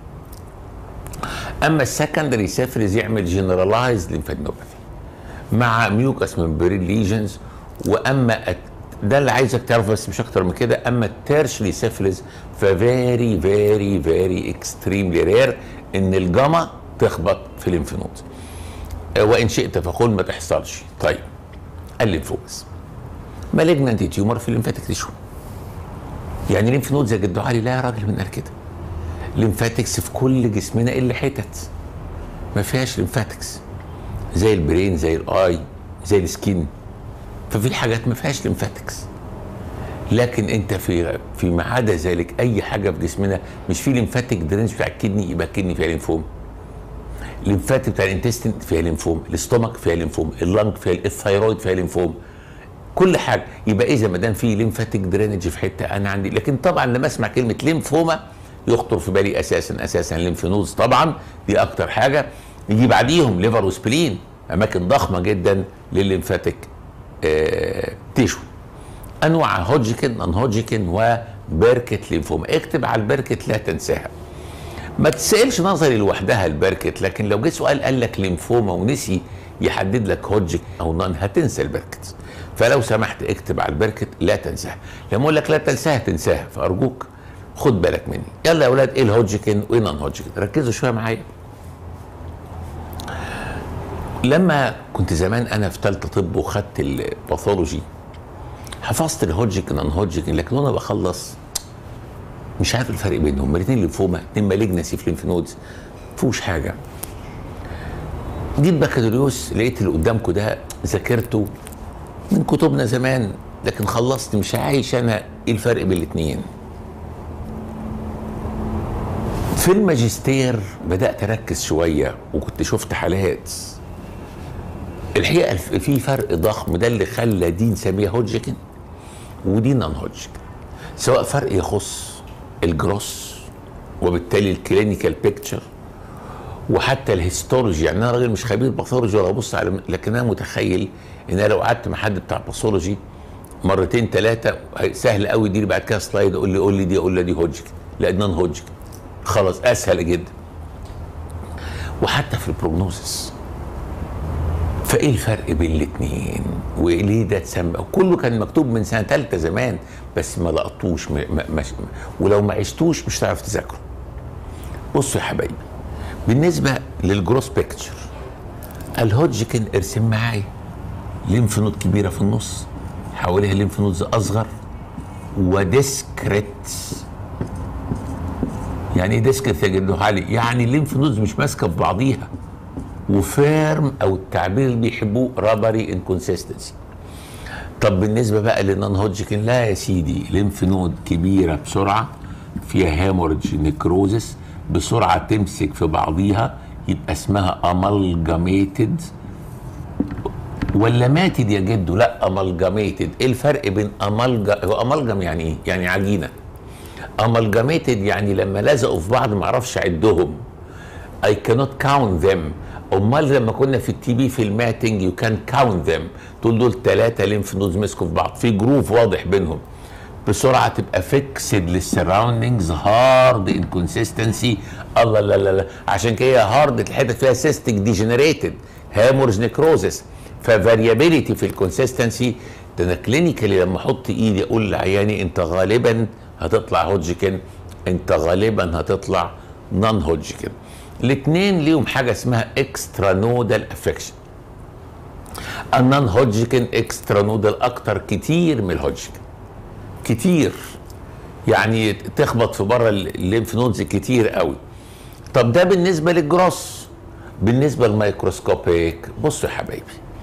Speaker 1: اما السكندري سيفيلس يعمل جنرالايز ليمفادينوباثي مع ميوكاس ممبرين ليجنز. واما ده اللي عايزك تعرفه بس مش اكتر من كده. اما التيرشلي سيفيلس ففيري فيري فيري اكستريملي رير ان الجاما تخبط في الليمف نود، وان شئت فقل ما تحصلش. طيب الليمفوماس مالجنانت تيومر في الليمفاتيك تيشو، يعني ليمف نود زي جدو علي؟ لا يا راجل، من قال كده؟ ليمفاتكس في كل جسمنا الا حتت ما فيهاش ليمفاتكس، زي البرين، زي الاي، زي السكين، ففي حاجات ما فيهاش ليمفاتكس. لكن انت في في ما عدا ذلك اي حاجه في جسمنا مش في ليمفاتيك درينج بتاع الكدني، يبقى الكدني فيها ليمفوم. الليمفاتيك بتاع الانتستين فيها ليمفوم، الاستومك فيها ليمفوم، اللنج فيها، الثايرويد فيها ليمفوم، كل حاجه. يبقى اذا ما دام في ليمفاتيك درينج في حته انا عندي. لكن طبعا لما اسمع كلمه ليمفوما يخطر في بالي اساسا اساسا ليمف نودز، طبعا دي اكتر حاجه. يجي بعديهم ليفر وسبلين، اماكن ضخمه جدا للليمفاتيك آه تيشو. انواع هوجكن، نون هوجكن، وبركت ليمفوما. اكتب على البركت لا تنساها، ما تسالش نظري لوحدها البركت، لكن لو جه سؤال قال لك ليمفوما ونسي يحدد لك هوجكن او نون هتنسى البركت. فلو سمحت اكتب على البركت لا تنساها. لما اقول لك لا تنساها تنساها، فارجوك خد بالك مني. يلا يا اولاد، ايه الهوجكن وايه نون هوجكن؟ ركزوا شويه معايا. لما كنت زمان انا في ثالثه طب وخدت الباثولوجي حفظت الهوجكن نون هوجكن، لكن وانا بخلص مش عارف الفرق بينهم. الاثنين ليمفوما، اثنين مالجنسي في الليمف نودز، مفيهوش حاجه. جيت بكالوريوس لقيت اللي قدامكم ده ذاكرته من كتبنا زمان، لكن خلصت مش عايش انا ايه الفرق بين الاثنين. في الماجستير بدات اركز شويه وكنت شفت حالات الحقيقه في فرق ضخم، ده اللي خلى دي نسميها هوجكن ودي نون هوجكن، سواء فرق يخص الجروس وبالتالي الكلينيكال بيكتشر وحتى الهيستولوجي. يعني انا راجل مش خبير باثولوجي ولا ابص على، لكن انا متخيل ان انا لو قعدت مع حد بتاع باثولوجي مرتين ثلاثه سهل قوي يديني بعد كده سلايد اقول لي قول لي دي، اقول لي دي هوجكن، لا نون هوجكن، خلاص اسهل جدا. وحتى في البروجنوزس، فايه الفرق بين الاثنين وليه ده اتسمى؟ كله كان مكتوب من سنه ثالثه زمان بس ما لقطوش، ما ما ولو ما عشتوش مش هتعرف تذاكره. بصوا يا حبايبي، بالنسبه للجروس بيكتشر الهوجكن ارسم معايا ليمف نود كبيره في النص، حواليها ليمف نودز اصغر وديسكريت. يعني ايه ديسكريت يا جدو علي؟ يعني الليمف نودز مش ماسكه في بعضيها، وفيرم او التعبير اللي بيحبوه رابري انكونسيستنسي. طب بالنسبه بقى للنون هودجكن، لا يا سيدي، ليمف نود كبيره بسرعه فيها هامورج نيكروزس بسرعه تمسك في بعضيها يبقى اسمها امالجاميتد ولا ماتد يا جدو؟ لا امالجاميتد. ايه الفرق بين امالجا هو امالجام يعني ايه؟ يعني عجينه. امالجاميتد يعني لما لزقوا في بعض ما اعرفش اعدهم. I cannot count them. امال لما كنا في التي بي في الماتنج يو كان كاونت ذم، تقول دول ثلاثه ليمف نودز مسكوا في بعض في جروف واضح بينهم، بسرعه تبقى فيكسد للسراوندنجز، هارد انكونسستنسي. الله لا لا لا، عشان كده هارد الحته فيها سيستيك ديجنريتد هامورز نيكروزس، ففاريابيليتي في الكونسستنسي. ده انا كلينيكالي لما احط ايدي اقول لعياني انت غالبا هتطلع هودجكن، انت غالبا هتطلع نون هودجكن. الاثنين ليهم حاجه اسمها اكسترا نودال افكشن. النون هودجكن اكسترا نودال اكتر كتير من الهودجكن، كتير يعني تخبط في بره الليمف نودز كتير قوي. طب ده بالنسبه للجروس. بالنسبه للميكروسكوبيك، بصوا يا حبايبي،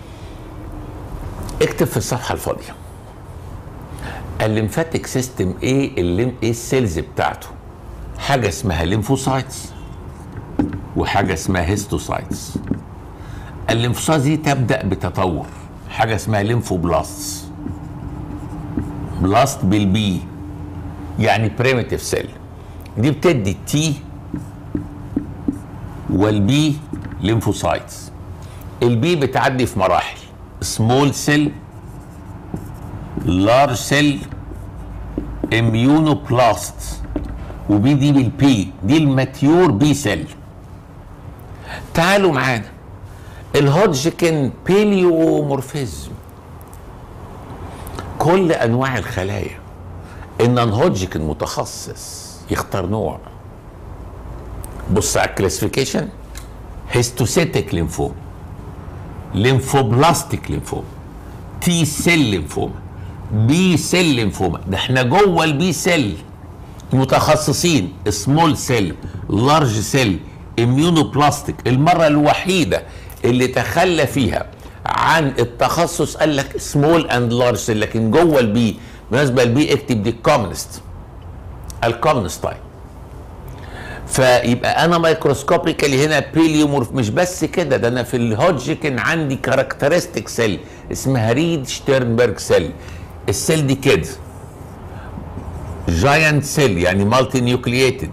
Speaker 1: اكتب في الصفحه الفاضيه الليمفاتيك سيستم ايه الليم ايه السيلز بتاعته. حاجه اسمها ليمفوسايتس وحاجه اسمها هيستوسايتس. الليمفوسايتس دي تبدا بتطور، حاجه اسمها ليمفوبلاستس، بلاست بالبي يعني بريميتيف سيل، دي بتدي التي والبي ليمفوسايتس. البي بتعدي في مراحل، سمول سيل، لارج سيل، اميونوبلاست، وبي دي بالبي دي الماتيور بي سيل. تعالوا معانا الهودجكن بيليومورفيزم، كل انواع الخلايا. النون هودجكن متخصص يختار نوع. بص على الكلاسيفيكيشن، هيستوسيتيك ليمفوم، ليمفوبلاستيك ليمفوم، تي سيل ليمفوما، بي سيل ليمفوما. ده احنا جوه البي سيل متخصصين، سمول سيل، لارج سيل، اميونوبلاستيك. المره الوحيده اللي تخلى فيها عن التخصص قال لك سمول اند لارج سيل، لكن جوه البي بالنسبه للبي اكتب دي الكومنست، الكومنست تايب. فيبقى انا مايكروسكوبيكالي هنا بيليومورف. مش بس كده، ده انا في الهودجكن عندي كاركترستيك سيل اسمها ريد شتيرنبرج سيل. السيل دي كده جاينت سيل يعني مالتي نيوكلييتد.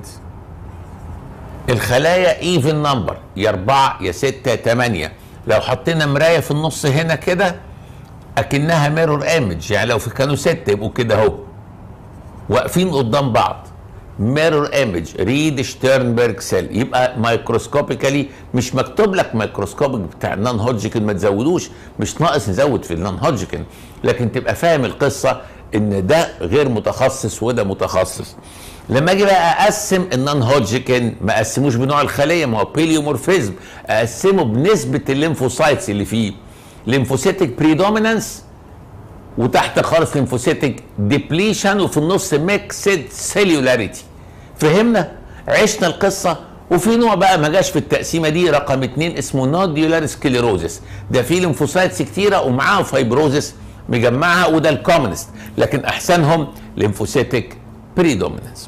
Speaker 1: الخلايا ايفن نمبر، يا اربعه يا سته يا ثمانيه. لو حطينا مرايه في النص هنا كده اكنها ميرور ايمج، يعني لو في كانوا سته يبقوا كده اهو واقفين قدام بعض، ميرور ايمج ريد شتيرنبرج سيل. يبقى مايكروسكوبيكالي مش مكتوب لك مايكروسكوبيك بتاع النون هودجكن، ما تزودوش، مش ناقص نزود في النون هودجكن، لكن تبقى فاهم القصه ان ده غير متخصص وده متخصص. لما اجي بقى اقسم النون هودجكن ما اقسموش بنوع الخليه، ما هو بيليومورفيزم، اقسمه بنسبه الليمفوسايتس اللي فيه، ليمفوسيتك بريدومينانس، وتحت خالص ليمفوسيتك ديبليشن، وفي النص ميكسد سيلولاريتي. فهمنا؟ عشنا القصه. وفي نوع بقى ما جاش في التقسيمه دي، رقم اتنين، اسمه نوديولار سكليروزس. ده فيه ليمفوسايتس كتيره ومعاها فايبروزس مجمعها، وده الكومنست، لكن احسنهم ليمفوسيتك بريدومينانس.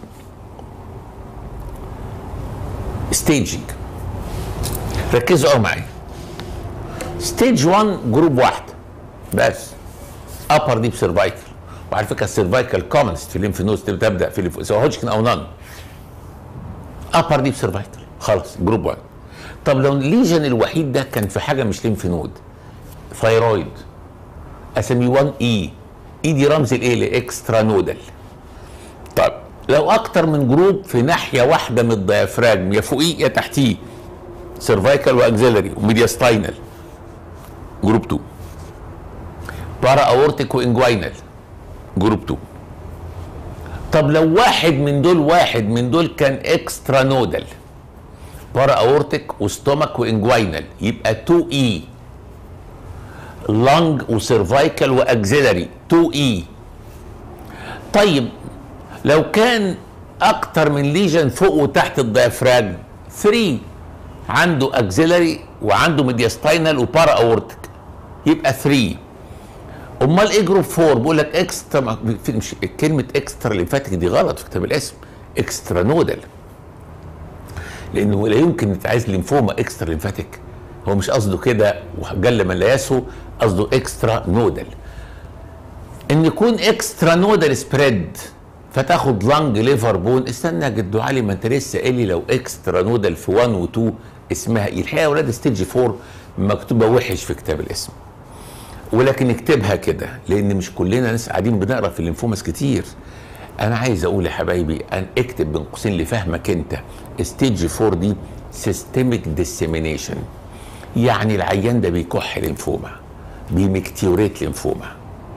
Speaker 1: ستيجنج، ركزوا قوي معايا. ستيج واحد جروب واحد بس، ابر ديب سيرفايكل. وعلى فكره السيرفايكال كومنست في الليمف نودز تبدا في الليمف سواء هودجكن او نون. ابر ديب سيرفايكل خلاص جروب واحد. طب لو الليجن الوحيد ده كان في حاجه مش ليمف نود، ثايرويد، اسميه واحد اي، اي دي رمز الايه؟ لاكسترا نودال. طب لو اكتر من جروب في ناحيه واحده من الديافراجم، يا فوقيه يا تحتيه، سيرفايكال واكزيلري وميدياستاينال، جروب اتنين. بارا اورتيك وانجوينال، جروب اتنين. طب لو واحد من دول واحد من دول كان اكسترا نودال، بارا اورتيك وستومك وانجوينال، يبقى اتنين اي. لانج وسيرفايكال واكزيلري اتنين اي. طيب لو كان اكتر من ليجن فوق وتحت الديافراجم، تلاتة، عنده اكزيلري وعنده ميدياستاينال وبارا اورتيك، يبقى تلاتة. امال ايه جروب فور؟ بقول لك اكسترا، مش كلمه اكسترا ليمفاتيك دي غلط في كتاب الاسم، اكسترا نودل، لانه لا يمكن نتعايز ليمفوما اكسترا ليمفاتيك، هو مش قصده كده وجل من لا يسهو، قصده اكسترا نودل. ان يكون اكسترا نودل سبريد فتاخد لانج ليفر بون، استنى يا جدو علي ما انت لسه قايل لي لو اكسترا نودل في واحد و اتنين اسمها ايه؟ الحقيقه يا اولاد ستيج أربعة مكتوبه وحش في كتاب الاسم، ولكن اكتبها كده لان مش كلنا ناس قاعدين بنقرا في الليمفوماس كتير. انا عايز اقول يا حبايبي ان اكتب بين قوسين لفهمك انت، ستيج أربعة دي سيستميك ديسيمينيشن، يعني العيان ده بيكح ليمفوما، بيمكتيوريت ليمفوما،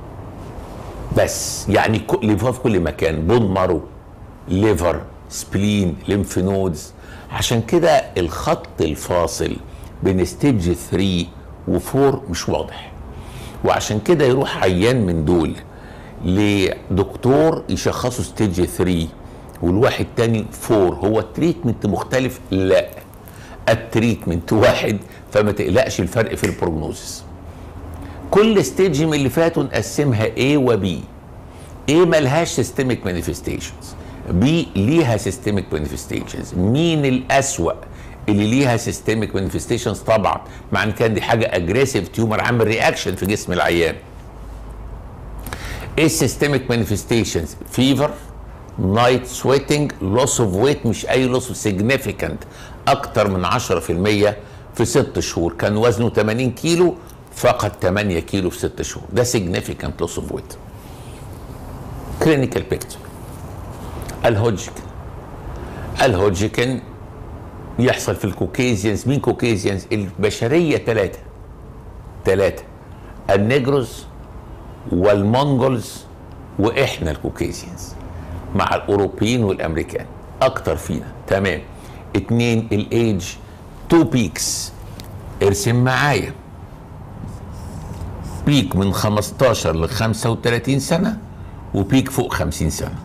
Speaker 1: بس يعني ليمفوما في كل مكان، بون مارو، ليفر، سبلين، ليمف نودز. عشان كده الخط الفاصل بين ستيج ثلاثة وأربعة مش واضح، وعشان كده يروح عيان من دول لدكتور يشخصه ستيج ثلاثة والواحد تاني أربعة، هو التريتمنت مختلف؟ لا، التريتمنت واحد، فما تقلقش الفرق في البروجنوزس. كل ستيج من اللي فاتوا نقسمها A و B. A ملهاش سيستميك مانيفستيشنز، B ليها سيستميك مانيفستيشنز. مين الأسوأ اللي ليها سيستميك مانيفستيشنز؟ طبعا مع ان كان دي حاجه اجريسيف تيومر عامل رياكشن في جسم العيان. ايه السيستميك مانيفستيشنز؟ فيفر، نايت سويتنج، لوس اوف ويت، مش اي لوس اوف، سيجنيفيكانت، اكتر من عشرة في المية في ست شهور، كان وزنه ثمانين كيلو فقد ثمانية كيلو في ست شهور، ده سيجنيفيكانت لوس اوف ويت. كلينيكال بيكتشر، الهوجكن. الهوجكن يحصل في الكوكيزيانز. مين كوكيزيانز؟ البشريه ثلاثه ثلاثه النيجروز والمونغولز واحنا الكوكيزيانز، مع الاوروبيين والامريكان اكتر فينا. تمام. اتنين الايج، تو بيكس، ارسم معايا، بيك من خمستاشر ل خمسة وتلاتين سنه وبيك فوق خمسين سنه.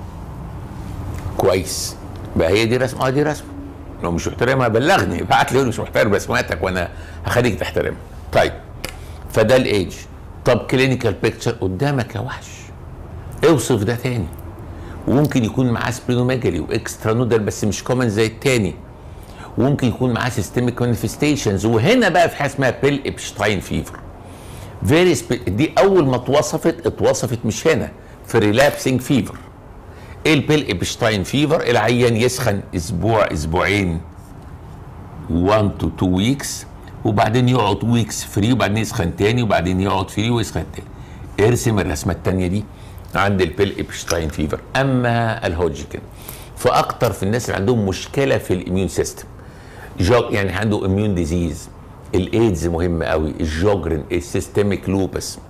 Speaker 1: كويس، بقى هي دي رسمه؟ اه دي رسمه. لو مش محترمها بلغني، ابعت لي مش محترم رسماتك وانا هخليك تحترمها. طيب، فده الايج. طب كلينيكال بيكتشر قدامك يا وحش، اوصف ده تاني. وممكن يكون معاه سبلينوميجالي واكسترا نودل بس مش كومن زي التاني، وممكن يكون معاه سيستميك مانيفستيشنز. وهنا بقى في حاجه اسمها بيل ابشتاين فيفر، فيري دي اول ما اتوصفت اتوصفت مش هنا، في ريلابسنج فيفر. ايه البيل ابشتاين فيفر؟ العيان يسخن اسبوع اسبوعين واحد تو اتنين ويكس، وبعدين يقعد ويكس فري، وبعدين يسخن تاني، وبعدين يقعد فري ويسخن تاني. ارسم الرسمه التانيه دي عند البيل ابشتاين فيفر. اما الهوجكن فاكتر في الناس اللي عندهم مشكله في الاميون سيستم، يعني عنده اميون ديزيز. الايدز مهم قوي، الجوجرن، السيستميك لوبس.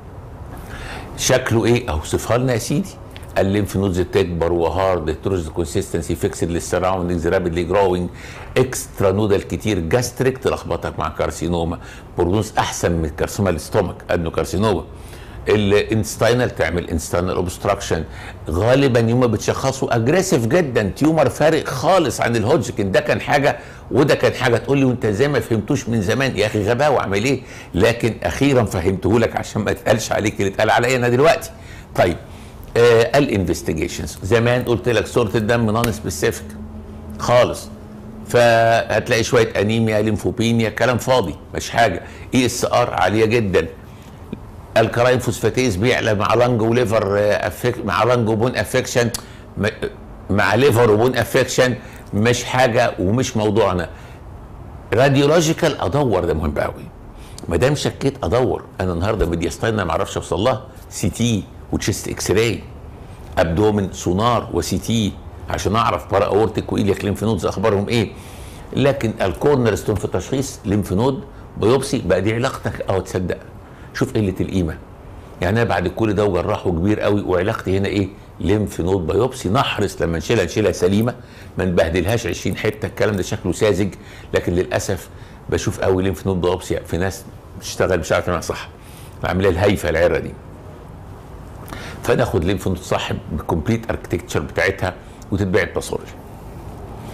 Speaker 1: شكله ايه؟ اوصفها لنا يا سيدي. الليمف نودز تكبر وهارد، هيتروجينس كونسيستنسي، فيكسد للسراوندنجز، رابيدلي جروينج، اكسترا نودل كتير، جاستريك تلخبطك مع كارسينوما، بروجنوز احسن من كارسينوما الاستومك، ادنو كارسينوما. الانستاينال تعمل انستاينال اوبستراكشن، غالبا يوم ما بتشخصوا اجريسيف جدا، تيومر فارق خالص عن الهوجكن. ده كان حاجه وده كان حاجه، تقول لي وانت ازاي ما فهمتوش من زمان؟ يا اخي غباوه، اعمل ايه؟ لكن اخيرا فهمته لك عشان ما يتقالش عليك اللي اتقال عليا انا دلوقتي. طيب، آه الانفستيجيشنز زمان قلت لك صوره الدم نون سبيسيفيك خالص، فهتلاقي شويه انيميا، ليمفوبينيا، كلام فاضي مش حاجه. اي اس ار عاليه جدا، الكراين فوسفاتيز بيعلى مع لانج وليفر افكت، مع لانج وبون افكشن، مع ليفر وبون افكشن، مش حاجه ومش موضوعنا. راديولوجيكال ادور، ده مهم قوي. ما دام شكيت ادور. انا النهارده ميدياستاينا ما اعرفش اوصل لها، سي تي وتشيست اكس راي، ابدومن سونار وسي تي عشان اعرف بارا اورتيك وايلياك ليمف نودز اخبارهم ايه. لكن الكورنر ستون في تشخيص ليمف نود بايوبسي بقى دي علاقتك، او تصدق شوف قله القيمه. يعني انا بعد كل ده وجراحه كبير قوي وعلاقتي هنا ايه؟ ليمف نود بايوبسي. نحرص لما نشيلها نشيلها سليمه، ما نبهدلهاش عشرين حته. الكلام ده شكله ساذج، لكن للاسف بشوف قوي ليمف نود بايوبسي في ناس بتشتغل مش عارف تعملها صح، العمليه الهايفه العره دي. فناخد ليمف نود صح بالكومبليت اركتكتشر بتاعتها وتتباع باثولوجي.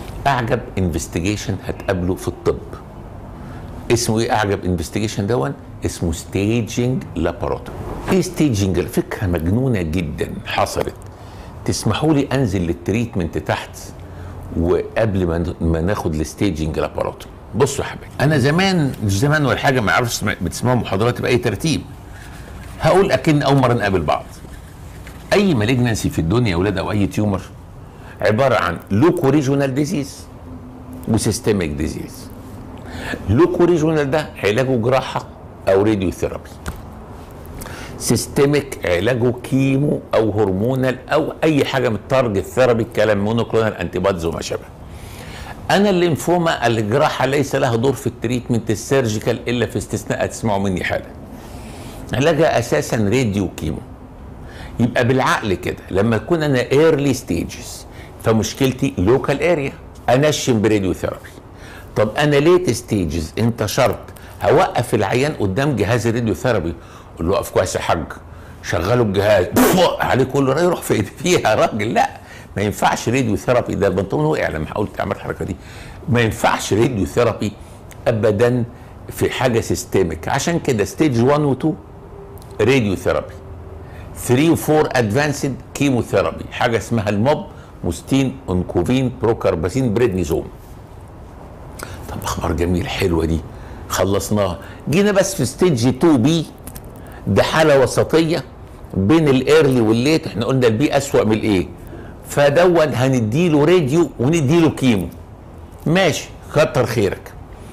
Speaker 1: اعجب انفستيجيشن هتقابله في الطب اسمه ايه؟ اعجب انفستيجيشن دون اسمه ستيجنج لاباروتومي. ايه ستيجنج؟ فكره مجنونه جدا حصلت. تسمحوا لي انزل للتريتمنت تحت وقبل ما ما ناخد الستيجنج لاباروتومي. بصوا يا حبايبي، انا زمان مش زمان ولا حاجه، ما اعرفش بتسمعوا محاضرات باي ترتيب. هقول اكن اول مره نقابل بعض. اي مالجنسي في الدنيا يا ولاد او اي تيومر عباره عن لوكو ريجونال ديزيز وسيستميك ديزيز. لوكو ريجونال ده علاجه جراحه او راديو ثيرابي. سيستميك علاجه كيمو او هرمونال او اي حاجه من التارجت ثيرابي، كلام مونوكلونال انتي بوديز وما شابه. انا الليمفوما الجراحه ليس لها دور في التريتمنت السيرجيكال الا في استثناء تسمعوا مني حالا. علاجها اساسا راديو كيمو. يبقى بالعقل كده لما اكون انا ايرلي ستيجز فمشكلتي لوكال اريا انشن براديو ثيرابي. طب انا ليت ستيجز انتشرت، هوقف العيان قدام جهاز الراديو ثيرابي اقول له اقف كويس يا حاج، شغلوا الجهاز عليه كله يروح في فيها راجل. لا، ما ينفعش راديو ثيرابي، ده البنطلون وقع لما قلت اعمل الحركه دي. ما ينفعش راديو ثيرابي ابدا في حاجه سيستميك. عشان كده ستيج واحد و اتنين راديو ثيرابي، ثلاثة و أربعة ادفانسد كيموثيرابي، حاجه اسمها الموب، موستين، اونكوفين، بروكارباسين، بريدنيزوم. طب اخبار جميل حلوه دي خلصناها. جينا بس في ستيج اتنين بي، ده حاله وسطيه بين الايرلي والليت. احنا قلنا البي اسوأ من الايه، فدون هنديله راديو ونديله كيمو. ماشي، كتر خيرك،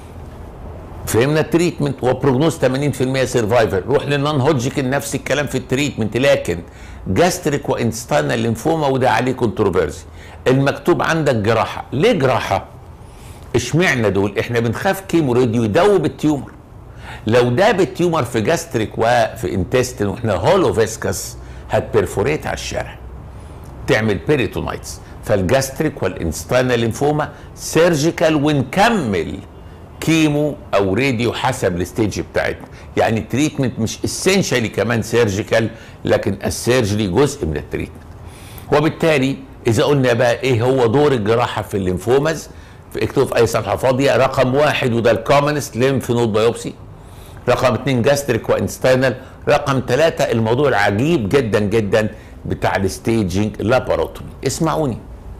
Speaker 1: فهمنا التريتمنت وبروجنوز ثمانين في المية سرفايفل. روح للنون هودجكن نفس الكلام في التريتمنت، لكن جاستريك وانستانال ليمفوما وده عليه كونتروفيرسي. المكتوب عندك جراحه. ليه جراحه؟ اشمعنى دول؟ احنا بنخاف كيمو راديو يدوب التيومر. لو داب التيومر في جاستريك وفي انتستين واحنا هولو فيسكس هتبرفوريت على الشارع تعمل بيريتونايتس. فالجاستريك والانستانال ليمفوما سيرجيكال ونكمل كيمو او راديو حسب الستيج بتاعتنا. يعني التريتمنت مش اسينشالي كمان سيرجيكال، لكن السيرجري جزء من التريتمنت. وبالتالي اذا قلنا بقى ايه هو دور الجراحه في الليمفوماز، اكتبوا في اي صفحه فاضيه. رقم واحد وده الكومنست ليمف نود بايوبسي. رقم اثنين جاستريك وانستانال. رقم ثلاثه الموضوع العجيب جدا جدا بتاع الستيجنج لاباروتومي. اسمعوني،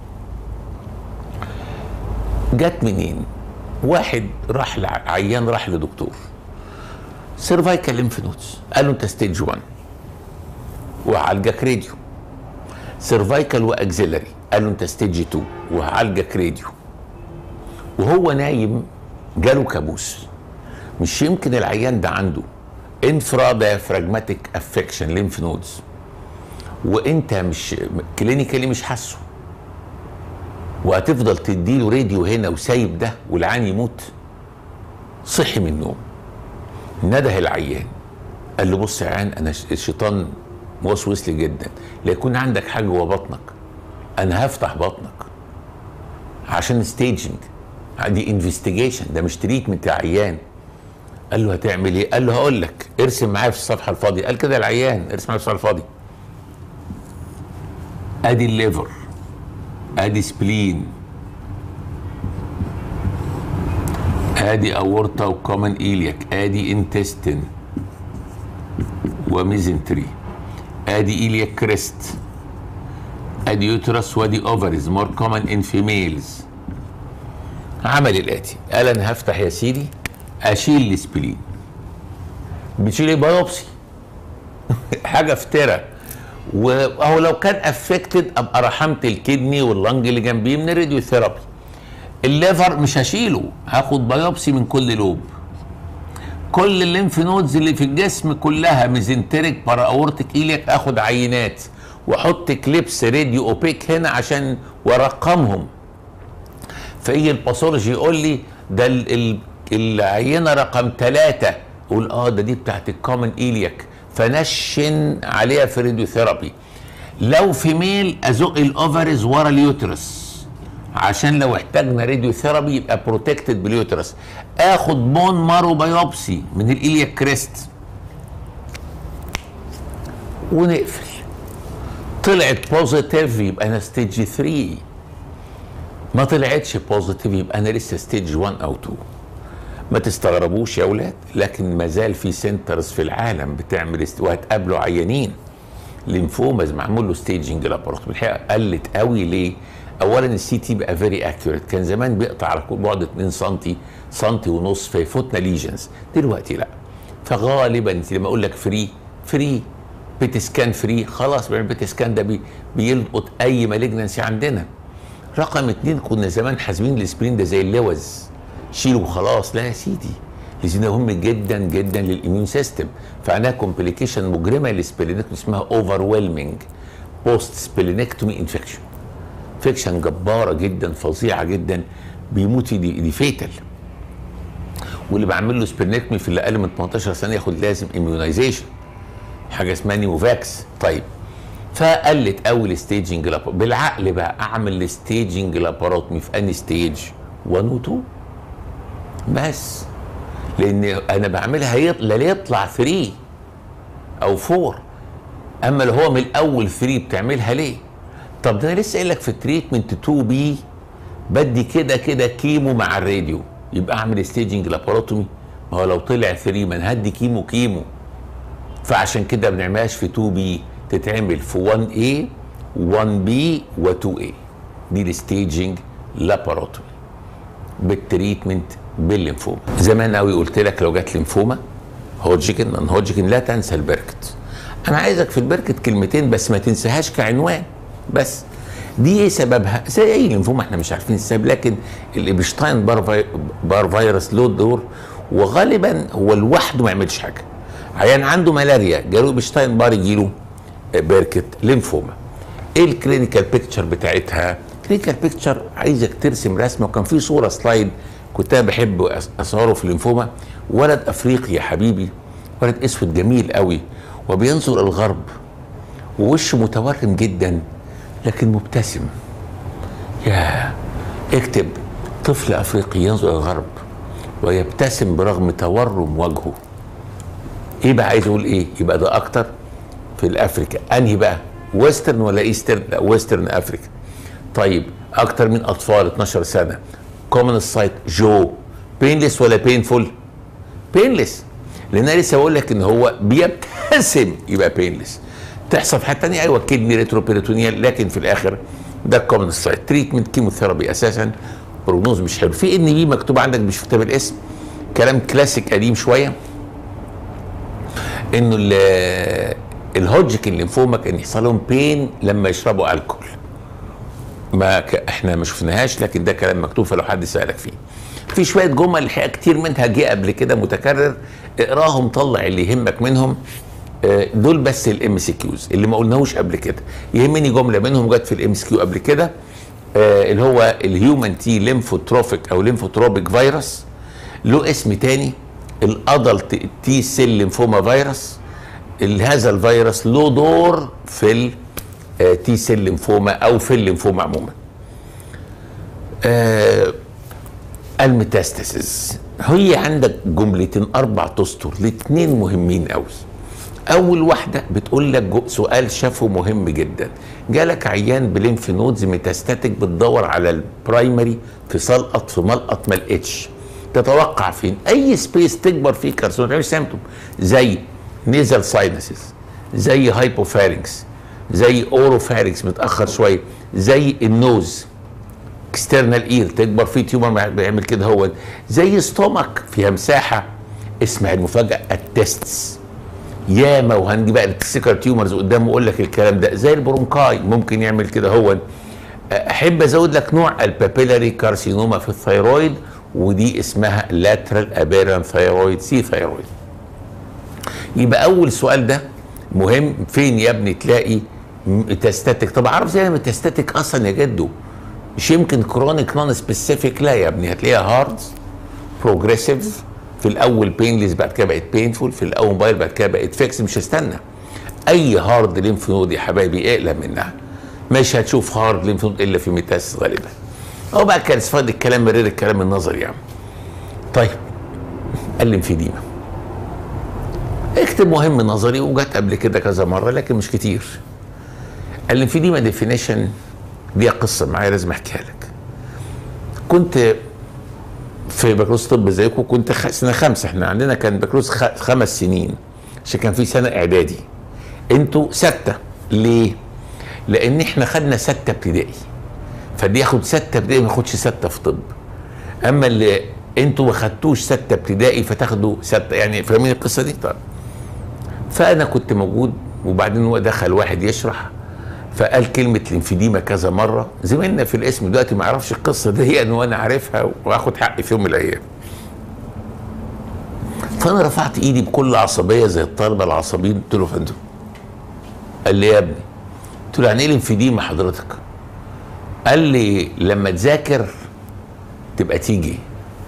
Speaker 1: جت منين؟ واحد راح عيان راح لدكتور سيرفايكال ليمف نودز، قال له انت ستيج واحد وهعالجك راديو. سيرفايكال واكزيلري، قال له انت ستيج اتنين وهعالجك راديو. وهو نايم جاله كابوس. مش يمكن العيان ده عنده انفرا دايفراجماتيك افكشن ليمف نودز وانت مش كلينيكالي مش حاسه، وهتفضل تديله راديو هنا وسايب ده والعيان يموت؟ صحي من النوم، نده العيان قال له بص يا عيان، انا الشيطان موسوس لي جدا، لا يكون عندك حاجه جوه بطنك، انا هفتح بطنك عشان ستيجنج، دي انفستيجيشن، ده مش تريتمنت يا عيان. قال له هتعمل ايه؟ قال له هقول لك، ارسم معايا في الصفحه الفاضيه. قال كده العيان، ارسم معايا في الصفحه الفاضيه. ادي الليفر، ادي سبلين، ادي اورتا وكومن ايلياك، ادي انتستين وميزنتري، ادي ايلياك كريست، ادي يوترس، وادي اوفريز مور كومن ان فيميلز. عمل الاتي، قال انا هفتح يا سيدي اشيل السبلين. بتشيل ايه؟ بايوبسي. حاجه افترا. وهو لو كان افكتد ابقى رحمت الكدني واللنج اللي جنبيه من الراديو ثيرابي. الليفر مش هشيله، هاخد بايوبسي من كل لوب. كل الليمف نودز اللي في الجسم كلها ميزنتريك بارا اورتيك ايلياك اخد عينات واحط كليبس راديو اوبيك هنا عشان وارقمهم. فيجي الباثولوجي يقول لي ده العينه رقم ثلاثه، اقول اه ده دي بتاعت الكومن ايلياك، فنشن عليها في راديو ثيرابي. لو في ميل ازق الاوفرز ورا اليوترس عشان لو احتاجنا راديو ثيرابي يبقى بروتكتد باليوترس. اخد بون مارو بايوبسي من الايلياك كريست ونقفل. طلعت بوزيتيف يبقى انا ستيج ثلاثة، ما طلعتش بوزيتيف يبقى انا لسه ستيج واحد او اتنين. ما تستغربوش يا اولاد، لكن ما زال في سنترز في العالم بتعمل است... وهتقابلوا عيانين ليمفوماز معمول له ستيجنج لاباروتومي. الحقيقه قلت قوي. ليه؟ اولا السي تي بقى فيري اكيوريت، كان زمان بيقطع على بعد اتنين سم سم ونص فيفوتنا ليجنز، دلوقتي لا. فغالبا انت لما اقول لك فري فري بيت سكان فري، خلاص بيعمل بيت سكان ده بي بيلقط اي مالجنسي عندنا. رقم اتنين كنا زمان حاسبين الاسبرين ده زي اللوز، شيله وخلاص. لا يا سيدي، لازم مهم جدا جدا للاميون سيستم، فعناها كومبليكيشن مجرمه للسبلينكتومي اسمها اوفر ويلمنج بوست سبلينكتومي انفكشن. انفكشن جباره جدا فظيعه جدا، بيموت دي, دي فيتال. واللي بعمل له سبلينكتومي في اللي اقل من تمنتاشر سنه ياخد لازم اميونايزيشن، حاجه اسمها نيوفاكس. طيب فقلت قوي الستيجنج لاباروتومي. بالعقل بقى اعمل الستيجنج لاباروتومي في اني ستيج واحد و اتنين بس، لان انا بعملها يطلع لا يطلع تلاتة او اربعة. اما لو هو من الاول تلاتة بتعملها ليه؟ طب ده انا لسه قايل لك في التريتمنت اتنين بي بدي كده كده كيمو مع الراديو، يبقى اعمل ستيجنج لاباروتومي؟ ما هو لو طلع تلاتة ما انا هدي كيمو كيمو. فعشان كده ما بنعملهاش في اتنين بي، تتعمل في واحد ايه واحد بي و اتنين ايه. دي الستيجنج لاباروتومي بالتريتمنت بالليمفوما. زمان قوي قلت لك لو جات ليمفوما هودجكن نون هودجكن لا تنسى البركت. انا عايزك في البركت كلمتين بس ما تنساهاش كعنوان بس. دي ايه سببها؟ زي اي ليمفوما احنا مش عارفين السبب، لكن الابشتاين بار, في... بار فيروس له دور، وغالبا هو لوحده ما يعملش حاجه. عيان عنده ملاريا جاله ابشتاين بار يجيله بركت ليمفوما. ايه الكلينيكال بيكتشر بتاعتها؟ كلينيكال بيكتشر عايزك ترسم رسمه، وكان في صوره سلايد كنت انا بحب اصوره في الليمفوما. ولد افريقي يا حبيبي، ولد اسود جميل قوي وبينظر الغرب ووشه متورم جدا لكن مبتسم. يا اكتب طفل افريقي ينظر الغرب ويبتسم برغم تورم وجهه. ايه بقى عايز اقول ايه؟ يبقى ده اكتر في الافريكا. انهي بقى؟ ويسترن ولا ايسترن؟ لا ويسترن افريكا. طيب اكتر من اطفال اتناشر سنه. كومن سايت جو. بينلس ولا بينفول؟ بينلس، لان انا لسه بقول لك ان هو بيبتسم يبقى بينلس. تحصل في حته ثانيه ايوه كدني ريترو بيريتونيال، لكن في الاخر ده كومن سايت. تريتمنت كيموثيرابي اساسا، بروجنوز مش حلو. في ان بي مكتوب عندك مش كتاب الاسم، كلام كلاسيك قديم شويه، انه الهودجكن ليمفوما كان يحصل لهم بين لما يشربوا الكحول. ما ك... احنا ما شفناهاش، لكن ده كلام مكتوب فلو حد سالك فيه. في شويه جمل الحقيقه كتير منها جه قبل كده متكرر، اقراهم طلع اللي يهمك منهم. دول بس الام سي كيوز اللي ما قلناهوش قبل كده. يهمني جمله منهم جت في الام سي كيو قبل كده، اللي هو الهيومن تي ليمفوتروفيك او ليمفوتروبيك فيروس. له اسم تاني الادلت تي سيل ليمفوما فيروس. هذا الفيروس له دور في التي سيل ليمفوما او في الليمفوما عموما. آه الميتاستاسيس، هي عندك جملتين اربع اسطر، الاثنين مهمين قوي. اول واحده بتقول لك سؤال شافه مهم جدا، جالك عيان بليمف نودز ميتاستاتيك بتدور على البرايمري في سلقط في ملقط ما لقيتش، تتوقع فين؟ اي سبيس تكبر فيه كارسينوما تعمل سيمتوم زي نيزل ساينسز، زي هايبوفارينكس، زي اوروفارينكس متاخر شويه، زي النوز اكسترنال اير تكبر فيه تيومر بيعمل كده، هو زي ستومك فيها مساحه. اسمها المفاجاه التستس. ياما وهنجي بقى التستيكر تيومرز قدام واقول لك الكلام ده، زي البرونكاي ممكن يعمل كده. هو احب ازود لك نوع البابيلاري كارسينوما في الثيرويد، ودي اسمها لاترال ابيران ثيرويد سي ثيرويد. يبقى اول سؤال ده مهم، فين يا ابني تلاقي ميتاستاتيك؟ طب اعرف زي ميتاستاتيك اصلا يا جدو، مش يمكن كرونيك نون سبيسيفيك؟ لا يا ابني، هتلاقيها هارد بروجريسيف، في الاول بينليس بعد كده بقت بينفول، في الاول موبايل بعد كده بقت فيكس. مش هستنى اي هارد ليمف نود يا حبايبي اقلق منها، مش هتشوف هارد ليمف نود الا في ميتاس غالبا. او بقى كان فاضي الكلام مرير الكلام النظري يعني. طيب الليمفيديما اكتب مهم نظري وجت قبل كده كذا مره لكن مش كتير. الليمفيديما ديفينيشن دي قصه معايا لازم احكيها لك. كنت في بكالوريوس طب زيكم كنت خ... سنه خمسه، احنا عندنا كان بكالوريوس خ... خمس سنين عشان كان في سنه اعدادي. انتوا سته. ليه؟ لان احنا خدنا سته ابتدائي، فاللي ياخد سته ابتدائي ما ياخدش سته في طب. اما اللي انتوا ما خدتوش سته ابتدائي فتاخدوا سته، يعني فاهمين القصه دي؟ طب فانا كنت موجود، وبعدين هو دخل واحد يشرح فقال كلمه الانفيديما كذا مره، زميلنا في الاسم دلوقتي ما يعرفش القصه دي يعني، وانا عارفها واخد حقي في يوم من الايام. فانا رفعت ايدي بكل عصبيه زي الطلبه العصبيين، قلت له فندم. قال لي يا ابني. قلت له يعني ايه الانفيديما حضرتك؟ قال لي لما تذاكر تبقى تيجي.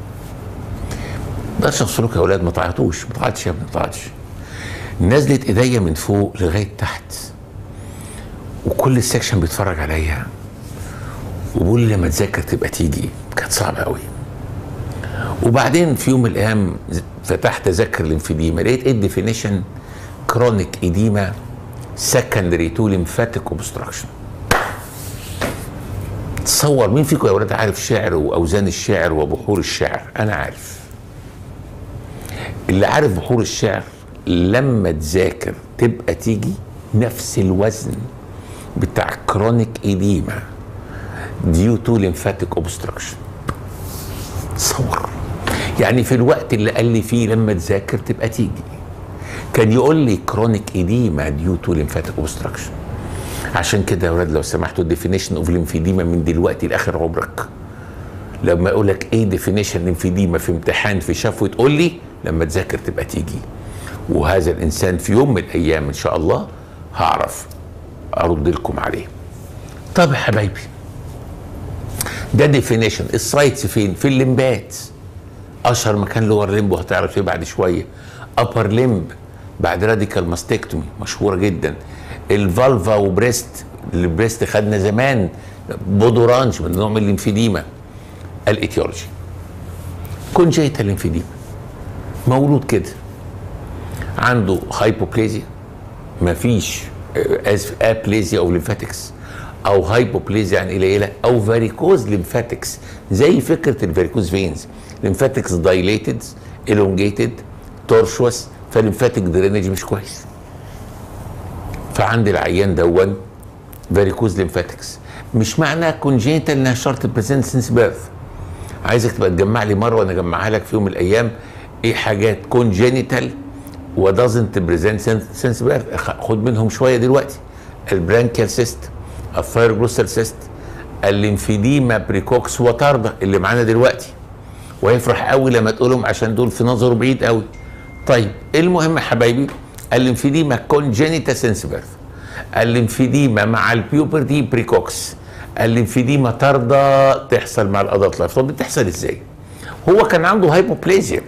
Speaker 1: ده شخص سلوك يا اولاد، ما تعيطوش، ما تعيطش يا ابني، ما تعيطش. نزلت ايديا من فوق لغايه تحت، وكل السكشن بيتفرج عليا وبيقول لي لما تذاكر تبقى تيجي. كانت صعبه قوي. وبعدين في يوم من الايام فتحت اذاكر الانفيديما، لقيت ايه الديفينيشن؟ كرونيك ايديما سكندري تو ليمفاتيك اوبستراكشن. تصور مين فيكم يا ولاد عارف شعر واوزان الشعر وبحور الشعر؟ انا عارف. اللي عارف بحور الشعر لما تذاكر تبقى تيجي نفس الوزن بتاع كرونيك ايديما ديو تو ليمفاتيك اوبستراكشن. تصور يعني في الوقت اللي قال لي فيه لما تذاكر تبقى تيجي كان يقول لي كرونيك ايديما ديو تو ليمفاتيك اوبستراكشن. عشان كده يا ولاد لو سمحتوا الديفينيشن اوف ليمفيديما من دلوقتي لاخر عمرك. لما اقول لك ايه ديفينيشن ليمفيديما في امتحان في شفوي تقول لي لما تذاكر تبقى تيجي. وهذا الانسان في يوم من الايام ان شاء الله هعرف ارد لكم عليه. طب يا حبايبي ده ديفينيشن. السايتس فين؟ في الليمبات. اشهر مكان لور ليمب وهتعرف ايه بعد شويه. ابر ليمب بعد راديكال ماستكتومي مشهوره جدا. الفالفا وبريست، البريست خدنا زمان بودورانج من نوع من الانفيديما. الايتيولوجي كونجيتال انفيديما، مولود كده عنده هايبوبليزيا، مفيش ابليزيا او ليمفاتكس، او هايبوبليزيا يعني قليله، او فاريكوز ليمفاتكس زي فكره الفاريكوز فينز. ليمفاتكس دايليتد الونجيتد تورشوس، فالليمفاتيك درينج مش كويس. فعند العيان دون فاريكوز ليمفاتكس. مش معنى كونجينيتال انها شرط بريزنت سينس بيرث. عايزك تبقى تجمع لي مره وانا اجمعها لك في يوم من الايام ايه حاجات كونجينيتال ودازنت بريزنت سينس بيرث. خد منهم شويه دلوقتي. البرانكيال سيست، الثايروجلوسال سيست، الليمفيديما بريكوكس وطاردا اللي معانا دلوقتي، وهيفرح قوي لما تقولهم عشان دول في نظره بعيد قوي. طيب المهم يا حبايبي الليمفيديما كونجينيتا سينس بيرث، الليمفيديما مع البيوبرتي بريكوكس، الليمفيديما طاردا تحصل مع الادلت لايف. طب بتحصل ازاي؟ هو كان عنده هايبوبليزيا،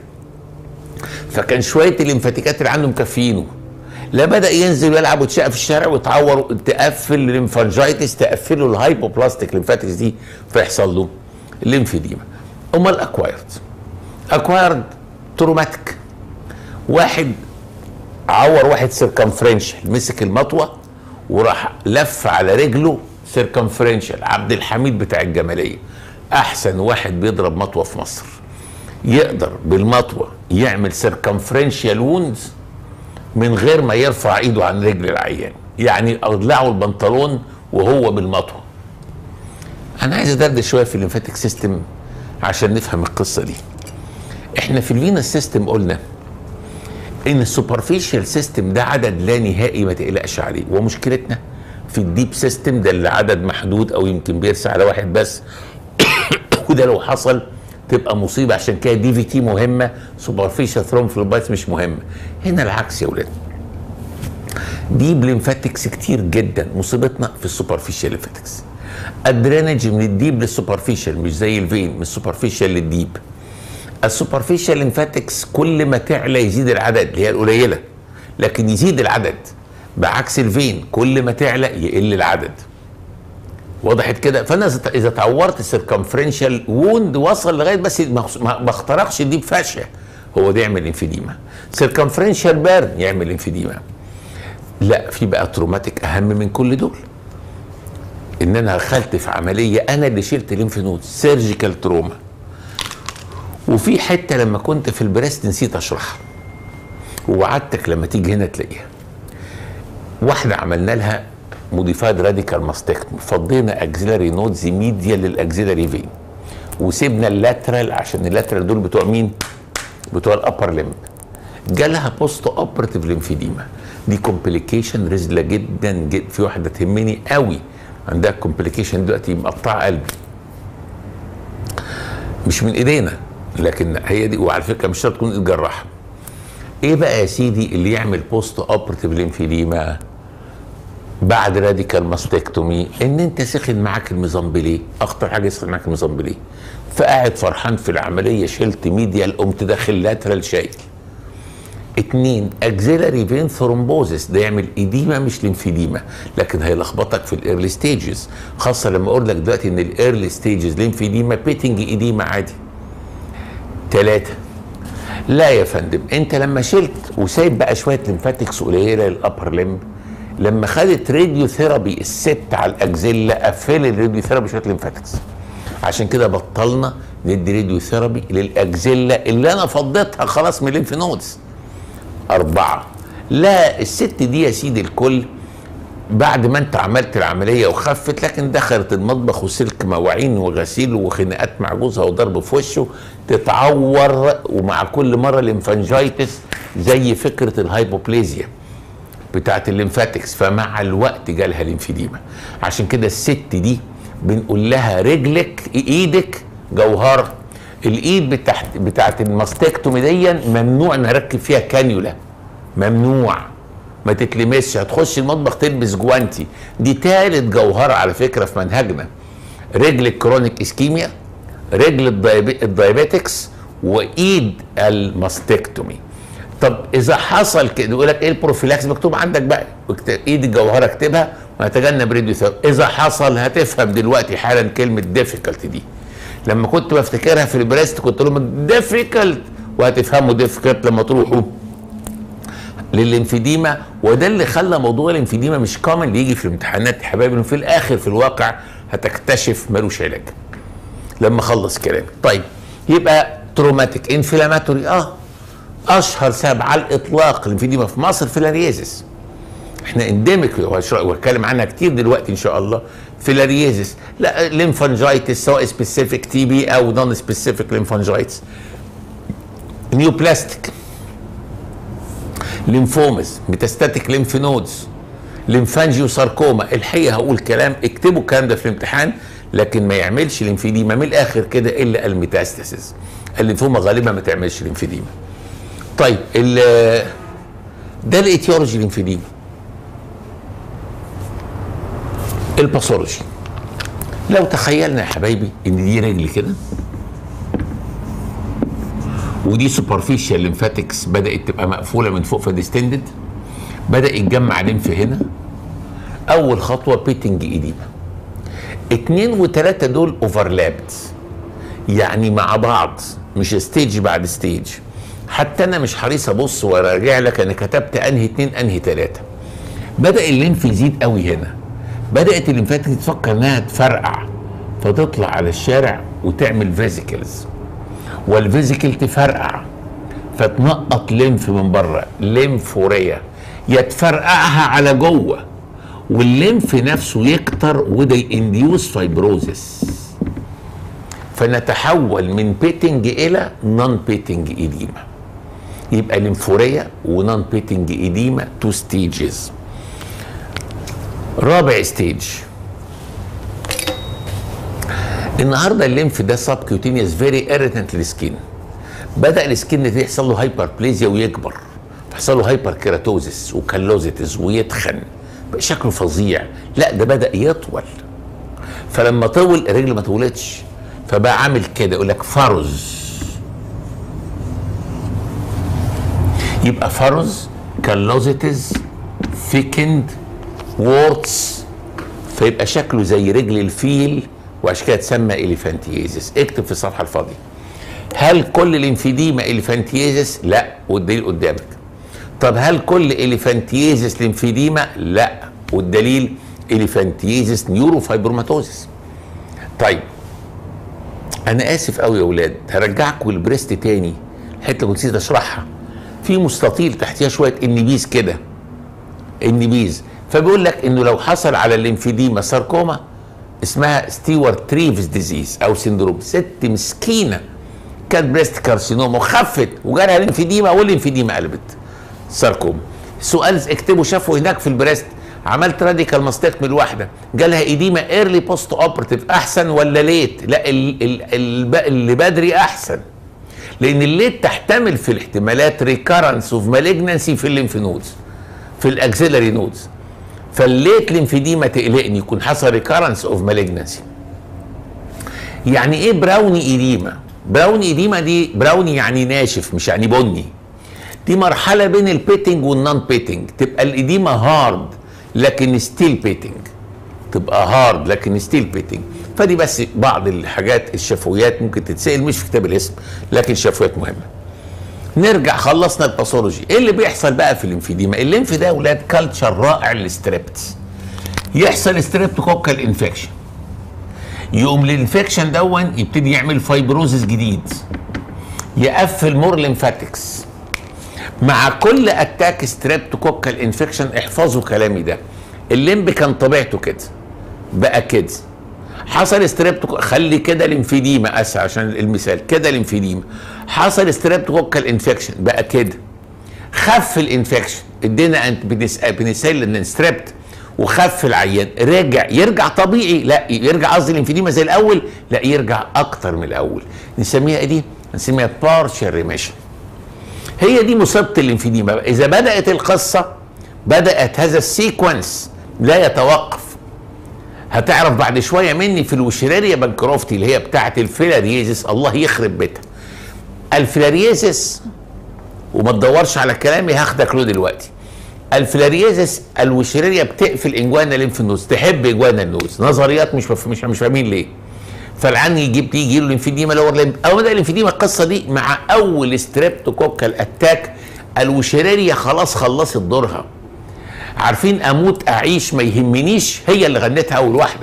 Speaker 1: فكان شويه الليمفاتيكات اللي عنده مكفيينه. لا بدا ينزل ويلعب ويتشقى في الشارع ويتعور، تقفل الليمفانجايتس، تقفله الهايبوبلاستيك ليمفاتكس دي، فيحصل له الليمفيديما. امال الاكوايرد؟ اكوايرد تروماتيك. واحد عور واحد سيركمفرنشال، مسك المطوه وراح لف على رجله سيركمفرنشال. عبد الحميد بتاع الجماليه احسن واحد بيضرب مطوه في مصر، يقدر بالمطوه يعمل سيركمفرنشال ووندز من غير ما يرفع ايده عن رجل العيان، يعني اضلعه البنطلون وهو بالمطوه. انا عايز ادردش شويه في الليمفاتيك سيستم عشان نفهم القصه دي. احنا في الفينا سيستم قلنا ان السوبرفيشال سيستم ده عدد لا نهائي ما تقلقش عليه، ومشكلتنا في الديب سيستم ده اللي عدد محدود او يمكن بيرسى على واحد بس وده لو حصل تبقى مصيبه. عشان كده دي في تي مهمه، سوبرفيشال ثرومبوفلايبايتس مش مهمه. هنا العكس يا ولاد، ديب ليمفاتكس كتير جدا، مصيبتنا في السوبرفيشال ليمفاتكس. الدرينج من الديب للسوبرفيشال مش زي الفين، من السوبرفيشال للديب. السوبرفيشال ليمفاتكس كل ما تعلى يزيد العدد اللي هي القليله، لكن يزيد العدد، بعكس الفين كل ما تعلى يقل العدد. وضحت كده؟ فانا اذا تعورت السيركمفرنشال ووند وصل لغايه بس ما اخترقش الديب فاشيه، هو ده يعمل انفيديما. سيركمفرنشال بيرن يعمل انفيديما. لا، في بقى تروماتيك اهم من كل دول، ان انا دخلت في عمليه انا اللي شلت ليمف نود، سيرجيكال تروما، وفي حته لما كنت في البريست نسيت اشرحها ووعدتك لما تيجي هنا تلاقيها. واحده عملنا لها موديفايد راديكال ماستكتومي، فضينا اكزيلاري نودز ميديا للاكزيلاري فين وسيبنا اللاترال، عشان اللاترال دول بتوع مين؟ بتوع الابر ليمب. جالها بوست اوبرتيف ليمفيديما، دي كومبليكيشن رزله جدا جدا. في واحده تهمني قوي عندها كومبليكيشن دلوقتي مقطعه قلبي، مش من ايدينا لكن هي دي، وعلى فكره مش شرط تكون الجراحه. ايه بقى يا سيدي اللي يعمل بوست اوبرتيف ليمفيديما بعد راديكال ماستكتومي؟ ان انت سخن معاك الميزامبليه، اخطر حاجه يسخن معاك الميزامبليه، فقاعد فرحان في العمليه شلت ميديال قمت داخل لاترال شايل. اتنين اكزيلاري فين ثرومبوزس، ده يعمل ايديما مش ليمفيديما، لكن هيلخبطك في الايرلي ستيجز، خاصه لما اقول لك دلوقتي ان الايرلي ستيجز ليمفيديما بيتنج ايديما عادي. تلاته لا يا فندم، انت لما شلت وسايب بقى شويه ليمفاتكس قليله للابر ليمب، لما خدت راديو ثيرابي الست على الاكزيلا قفل الراديو ثيرابي شويه ليمفاتكس، عشان كده بطلنا ندي راديو ثيرابي للاكزيلا اللي انا فضيتها خلاص من الليمف نودز. أربعة لا، الست دي يا سيدي الكل بعد ما انت عملت العمليه وخفت، لكن دخلت المطبخ وسلك مواعين وغسيل وخناقات مع جوزها وضرب في وشه، تتعور، ومع كل مره ليمفانجايتس زي فكره الهايبوبليزيا بتاعت الليمفاتكس، فمع الوقت جالها ليمفيديما. عشان كده الست دي بنقول لها رجلك ايدك جوهره، الايد بتاعت بتاعت الماستكتومي دي ممنوع نركب فيها كانيولا، ممنوع ما تتلمسش، هتخش المطبخ تلبس جوانتي. دي تالت جوهره على فكره في منهجنا، رجل الكرونيك اسكيميا، رجل الدايابيتكس، وايد الماستكتومي. طب اذا حصل كده يقول لك ايه البروفيلاكس مكتوب عندك بقى، ايد الجوهره اكتبها ونتجنب راديو ثيرابي. اذا حصل هتفهم دلوقتي حالا كلمه ديفيكالت دي، لما كنت بفتكرها في البريست كنت لهم ديفيكالت، وهتفهموا ديفيكالت لما تروحوا للليمفيديما. وده اللي خلى موضوع الانفيديما مش كومن اللي يجي في الامتحانات يا حبايبي، في الاخر في الواقع هتكتشف ملوش علاج لما اخلص كلامي. طيب يبقى تروماتيك انفلاماتوري، اه اشهر سبب على الاطلاق الانفيديما في مصر فيلاريزس، احنا انديميك وهتكلم عنها كتير دلوقتي ان شاء الله. فيلاريزس، لا ليمفانجايتس سواء سبيسيفيك تي بي او نون سبيسيفيك ليمفانجايتس، نيوبلاستيك، ليمفومز، ميتاستاتيك ليمف نودز، ليمفانجيو ساركوما. الحقيقه هقول كلام اكتبوا الكلام ده في الامتحان، لكن ما يعملش ليمفيديما من الاخر كده الا الميتاستاسيس. الليمفوما غالبا ما تعملش ليمفيديما. طيب ده الايتيولوجي ليمفيديما. الباثولوجي، لو تخيلنا يا حبايبي ان دي رجل كده ودي سوبرفيشال ليمفاتكس بدات تبقى مقفوله من فوق فديستندد، بدا يتجمع ليمف هنا. اول خطوه بيتنج ايديما، اتنين وتلاته دول اوفرلابد يعني مع بعض، مش ستيج بعد ستيج. حتى انا مش حريص ابص وراجع لك انا كتبت انهي اتنين انهي تلاته. بدا الليمف يزيد قوي هنا، بدات الليمفاتكس تفكر انها تفرقع فتطلع على الشارع وتعمل فيزيكلز، والفيزيكل تفرقع فتنقط ليمف من بره، ليمفوريا، يا تفرقعها على جوه والليمف نفسه يكتر وده ينديوس فايبروزس، فنتحول من بيتنج الى نون بيتنج ايديما. يبقى ليمفوريا ونون بيتنج ايديما تو ستيجز. رابع ستيج النهارده الليمف ده سب كيوتينيوس فيري ايريتنت للسكين، بدا السكين ده يحصل له هايبربليزيا ويكبر، يحصل له هايبر كيراتوزيس وكالوزيتس ويتخن، بقى شكله فظيع. لا ده بدا يطول، فلما طول الرجل ما طولتش فبقى عامل كده يقول لك فرز. يبقى فرز، كالوزيتس، ثيكند، وورتس، فيبقى شكله زي رجل الفيل، وعشان كده تسمى اليفانتيزيس. اكتب في الصفحه الفاضيه. هل كل الانفيديما اليفانتيزيس؟ لا، والدليل قدامك. طب هل كل اليفانتيزيس ليمفيديما؟ لا، والدليل اليفانتيزيس نيوروفايبروماتوزيس. طيب انا اسف قوي يا اولاد، هرجعكم البريست تاني، الحته اللي كنت نسيت اشرحها. في مستطيل تحتيها شويه النبيز كده، النبيز، فبيقول لك انه لو حصل على الليمفيديما ساركوما اسمها ستيوارت تريفز ديزيز او سندروم. ست مسكينه كانت بريست كارسينوما وخفت وجالها ليمفيديما والليمفيديما قلبت ساركوما. سؤال اكتبوا، شافوا هناك في البريست عملت راديكال ماستكتومي الواحده جالها ايديما ايرلي بوست اوبرتيف، احسن ولا ليت؟ لا ال ال ال اللي بدري احسن، لان الليت تحتمل في الاحتمالات ريكارنس اوف مالجنسي في الليمف نودز، في الاكسيلاري نودز. فالليت ليمفيديما تقلقني يكون حصل ريكارنس اوف مالجنسي. يعني ايه براوني ايديما؟ براوني ايديما دي براوني يعني ناشف مش يعني بني. دي مرحله بين البيتنج والنون بيتنج، تبقى الايديما هارد لكن ستيل بيتنج، تبقى هارد لكن ستيل بيتنج. فدي بس بعض الحاجات الشفويات ممكن تتسال، مش في كتاب الاسم لكن شفويات مهمه. نرجع، خلصنا الباثولوجي. ايه اللي بيحصل بقى في الليمفيديما؟ الليمف ده يا اولاد كلتشر رائع للستريبتس. يحصل ستريبتوكوكال انفكشن، يقوم الانفكشن دون يبتدي يعمل فايبروزس جديد، يقفل مور ليمفاتكس. مع كل اتاك ستريبتوكوكال انفكشن احفظوا كلامي ده، الليمب كان طبيعته كده بقى كده، حصل ستريبتوكوكال، خلي كده ليمفيديما اسف عشان المثال، كده ليمفيديما، حصل ستريبتوكوكال انفكشن بقى كده، خف الانفكشن، ادينا بنسلين ستريبت وخف العيان، رجع يرجع طبيعي، لا يرجع قصدي الانفيديما زي الاول، لا يرجع اكتر من الاول. نسميها ايه دي؟ نسميها بارشال ريميشن. هي دي مصيبه الانفيديما. اذا بدات القصه، بدات هذا السيكونس لا يتوقف. هتعرف بعد شويه مني في الوشراريا بانكروفتي اللي هي بتاعه الفيلاريزس، الله يخرب بيتها. الفيلاريزس، وما تدورش على كلامي هاخدك له دلوقتي. الفيلاريزس الوشراريا بتقفل انجوانا ليمف نودز، تحب انجوانا النودز، نظريات مش مش مش فاهمين ليه. فالعيان يجيب يجي له ليمفيديما لور ليمف، او بدا الليمفيديما القصه دي مع اول ستريبتوكوكال اتاك، الوشراريا خلاص خلصت دورها. عارفين اموت اعيش ما يهمنيش، هي اللي غنتها اول واحده،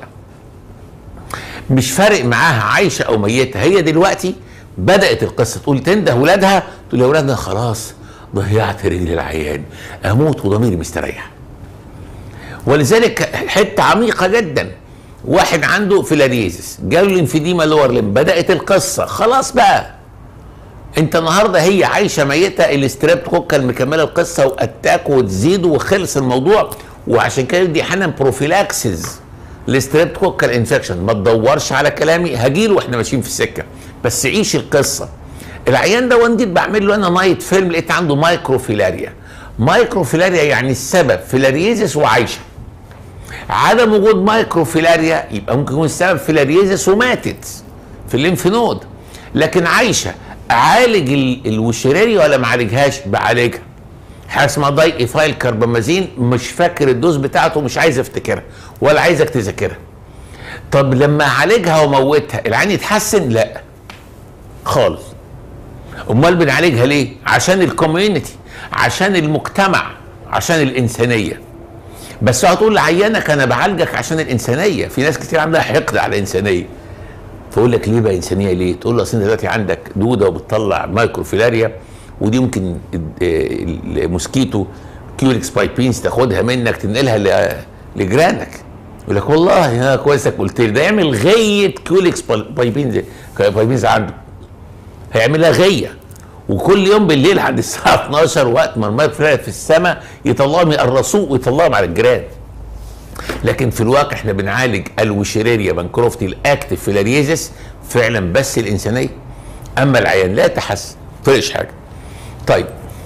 Speaker 1: مش فارق معاها عايشه او ميته. هي دلوقتي بدات القصه تقول، تنده ولادها تقول يا ولادنا خلاص ضيعت رجل العيان، اموت وضميري مستريح. ولذلك حته عميقه جدا، واحد عنده فيلاريزس جاله الانفيديما لور ليم، بدات القصه خلاص بقى انت النهارده هي عايشه ميته، الستريبتوكوكال مكمله القصه واتاك وتزيد وخلص الموضوع. وعشان كده دي حالا بروفيلاكسز الستريبتوكوكال انفكشن. ما تدورش على كلامي، هجيله واحنا ماشيين في السكه، بس عيش القصه. العيان ده ونديت بعمل له انا نايت فيلم، لقيت عنده مايكروفيلاريا. مايكروفيلاريا يعني السبب فيلاريزس وعايشه. عدم وجود مايكروفيلاريا يبقى ممكن يكون السبب فيلاريزس وماتت في الليمف نود، لكن عايشه. اعالج الوشراري ولا ما اعالجهاش؟ بعالجها. حاجه اسمها داي ايثايل كربامازين، مش فاكر الدوز بتاعته، مش عايز افتكرها ولا عايزك تذاكرها. طب لما اعالجها وموتها العين يتحسن؟ لا خالص. امال بنعالجها ليه؟ عشان الكوميونتي، عشان المجتمع، عشان الانسانيه. بس هتقول لعيانك انا بعالجك عشان الانسانيه، في ناس كتير عندها حقد على الانسانيه. فاقول لك ليه بقى انسانيه ليه؟ تقول له اصل انت دلوقتي عندك دوده وبتطلع مايكروفيلاريا، ودي ممكن الموسكيتو كيوليكس بايبينز تاخدها منك تنقلها لجيرانك. يقول لك والله يا كويسك قلت لي، ده يعمل غيه كيوليكس بايبينز بايبينز عنده، هيعملها غيه، وكل يوم بالليل عند الساعه اتناشر وقت ما المايكروفيلاريا في السماء يطلعهم يقرصوه ويطلعهم على الجيران. لكن في الواقع احنا بنعالج الوشراريا بانكروفتي الاكتف فيلاريزس فعلا بس الانسانيه، اما العيان لا يتحسن فرقش حاجه. طيب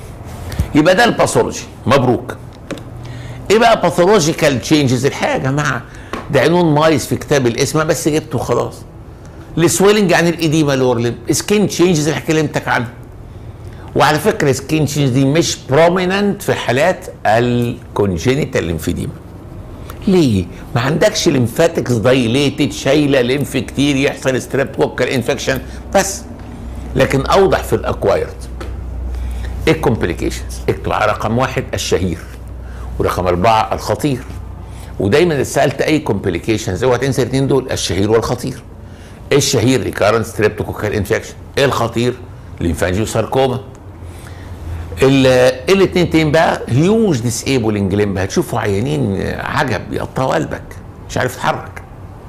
Speaker 1: يبقى ده الباثولوجي، مبروك. ايه بقى باثولوجيكال تشينجز؟ الحقيقه يا جماعه ده عنوان مايس في كتاب الاسم بس جبته خلاص. السويلنج عن الايديما لور ليم، سكين تشينجز اللي كلمتك عنها. وعلى فكره سكين تشينجز دي مش بروميننت في حالات الكونجينيتال ليمفيديما. ليه؟ ما عندكش ليمفاتكس دايليتد شايله ليمف كتير يحصل ستريبتوكوكال انفكشن بس. لكن اوضح في الاكوايرد. ايه الكومبليكيشنز؟ اكتب على رقم واحد الشهير، ورقم اربعه الخطير. ودايما اذا سالت اي كومبليكيشنز اوعى تنسى الاثنين دول، الشهير والخطير. الشهير ريكارنت ستريبتوكوكال انفكشن، الخطير ليمفانجيوساركوما. الاثنين تاني بقى هيوج ديسيبلنج لمب، هتشوفوا عيانين عجب يقطعوا قلبك مش عارف يتحرك.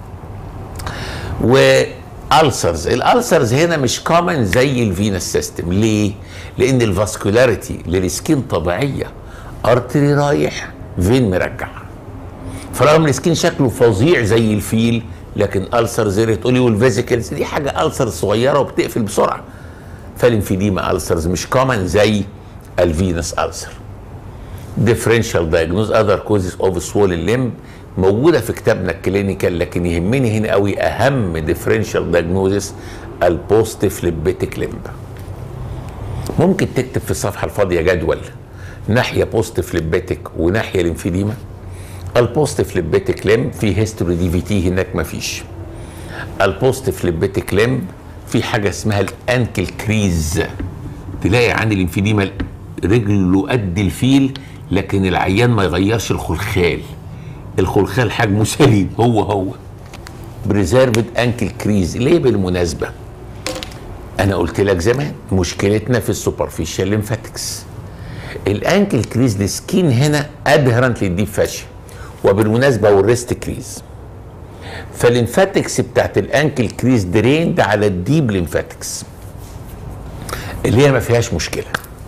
Speaker 1: والالسرز، الالسرز هنا مش كومن زي الفينس سيستم. ليه؟ لان الفاسكولاريتي للسكين طبيعيه، ارتري رايح فين مرجع، فرغم السكين شكله فظيع زي الفيل لكن السر زي تقولي والفيزيكلز دي حاجه السر صغيره وبتقفل بسرعه. فالانفيديما السرز مش كومن زي الفينس السر. ديفرنشال دايجنوز اذر كوزز اوف سوولن ليمب موجوده في كتابنا الكلينيكال، لكن يهمني هنا قوي اهم ديفرنشال دايجنوزس البوست فليبيتيك ليمب. ممكن تكتب في الصفحه الفاضيه جدول ناحيه بوست فليبيتيك وناحيه ليمفيديما. البوست فليبيتيك ليمب في هيستوري دي في تي، هناك مفيش. البوست فليبيتيك ليمب في حاجه اسمها الانكل كريز، تلاقي عند الانفيديما رجله قد الفيل لكن العيان ما يغيرش الخلخال، الخلخال حجمه سليم هو هو. بريزيرفد انكل كريز. ليه بالمناسبه؟ انا قلت لك زمان مشكلتنا في السوبرفيشال ليمفاتكس. الانكل كريز السكين هنا ادهرنت للديب فاشيا، وبالمناسبه والريست كريز. فالليمفاتكس بتاعت الانكل كريز دريند على الديب ليمفاتكس اللي هي ما فيهاش مشكله،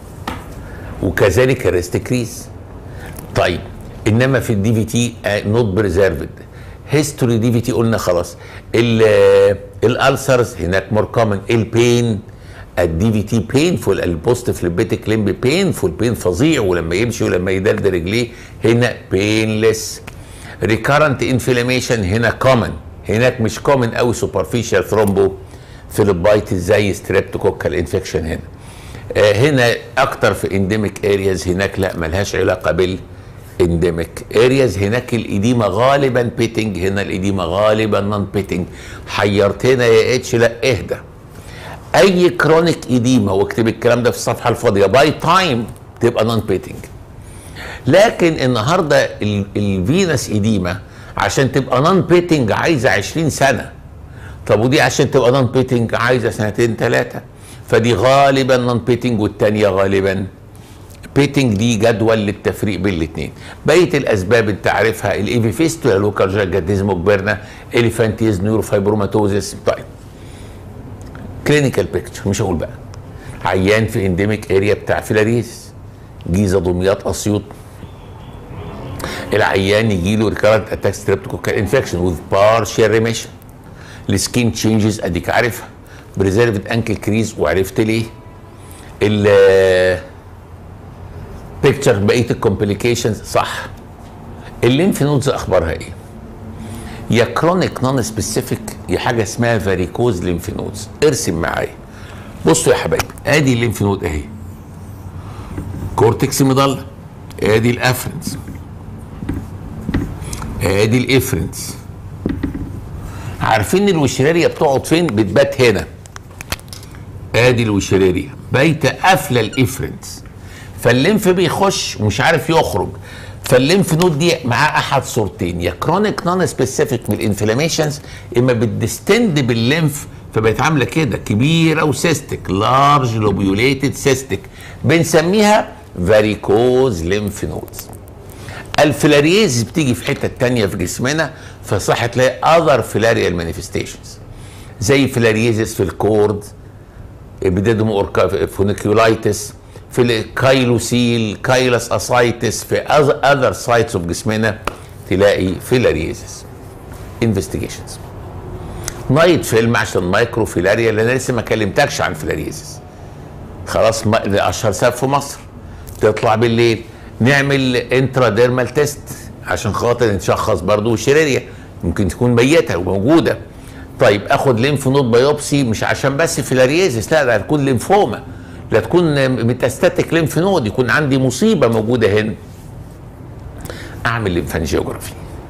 Speaker 1: وكذلك الريست كريز. طيب انما في الدي في تي نوت بريزيرفد. هيستوري دي في تي قلنا خلاص. الالسرز هناك مور كومن. البين الدي في تي بينفول، البوست فليبيتيك ليمب بينفول، بين فظيع، ولما يمشي ولما يدلدل رجليه هنا بينلس. ريكارنت انفلاميشن هنا كومن، هناك مش كومن قوي. سوبرفيشال ثرومبو فيلوبايتس زي ستريبتوكوكال انفكشن هنا. آه هنا اكتر في انديميك ارياز، هناك لا ملهاش علاقه بالانديميك ارياز. هناك الايديما غالبا بيتنج، هنا الايديما غالبا نون بيتنج. حيرتنا يا اتش، لا اهدى. اي كرونيك ايديما، واكتب الكلام ده في الصفحه الفاضيه، باي تايم تبقى نون بيتنج. لكن النهارده الفينس ايديما عشان تبقى نون بيتنج عايزه عشرين سنه. طب ودي عشان تبقى نون بيتنج عايزه سنتين ثلاثه. فدي غالبا نون بيتنج والثانيه غالبا بيتنج. دي جدول للتفريق بين الاثنين. بقيه الاسباب انت عارفها، الايفيفيستولا لوكال جاجاتيزم اوكبرنا، اليفانتيز نيوروفايبروماتوزيس. طيب كلينيكال بيكتشر مش هقول بقى. عيان في انديميك اريا بتاع فيلاريز، جيزه دمياط اسيوط. العيان يجي له ريكارنت اتاك ستريبتوكوكال انفكشن وذ بارشال ريميشن. السكين تشينجز اديك عارفها. بريزيرفد انكل كريز وعرفت ليه. ال بيكتشر بقيه الكومبليكيشنز صح. الليمف نودز اخبارها ايه؟ يا كرونيك نون سبيسيفيك يا حاجه اسمها فاريكوز ليمف نودز. ارسم معايا. بصوا يا حبايبي، ادي الليمف نود اهي، كورتكس مضله، ادي الافرنس، ادي الافرنس. عارفين الوشراريا بتقعد فين؟ بتبات هنا. ادي الوشراريا بايته قافله الافرنس، فالليمف بيخش ومش عارف يخرج. فالليمف نود دي معاه احد صورتين، يا كرونيك نون سبيسيفيك من الانفلاميشنز، اما بتدستند بالليمف فبقت عامله كده كبيره وسيستك، لارج لوبيوليتد سيستك، بنسميها فاريكوز ليمف نودز. الفيلاريز بتيجي في حته تانية في جسمنا، فصح تلاقي اذر فيلاريال مانيفستيشنز زي فيلاريزس في الكورد، ابيديدوم فونيكيولايتس، في الكايلوسيل، كايلس اسايتس، في اذر سايتس اوف جسمنا تلاقي فيلاريزس. انفستيجيشنز نايت فيلم عشان مايكرو فيلاريا، لان انا لسه ما كلمتكش عن فيلاريزس. خلاص اشهر سبب في مصر. تطلع بالليل نعمل انتراديرمال تيست عشان خاطر نشخص برضو الشريريا، ممكن تكون ميته وموجوده. طيب اخد ليمف نود بايوبسي مش عشان بس فيلاريزس، لا ده هتكون ليمفوما، لا تكون ميتاستاتيك ليمف نود، يكون عندي مصيبه موجوده هنا. اعمل ليمفانجيوجرافي.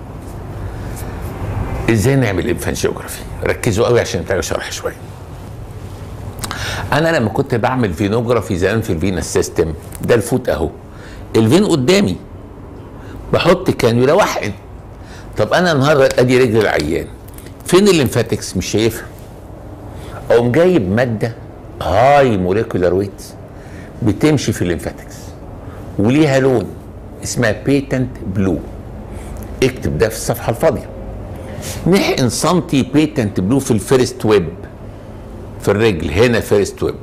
Speaker 1: ازاي نعمل ليمفانجيوجرافي؟ ركزوا قوي عشان محتاج شرح شويه. انا لما كنت بعمل فينوجرافي زمان في الفينس سيستم، ده الفوت اهو، الفين قدامي، بحط كانيولا واحقن. طب انا النهارده ادي رجل العيان، فين الليمفاتكس؟ مش شايفها. اقوم جايب ماده هاي موليكولار ويت بتمشي في الليمفاتكس وليها لون اسمها بيتنت بلو. اكتب ده في الصفحه الفاضيه. نحقن سنتي بيتنت بلو في الفيرست ويب في الرجل هنا فيرست ويب،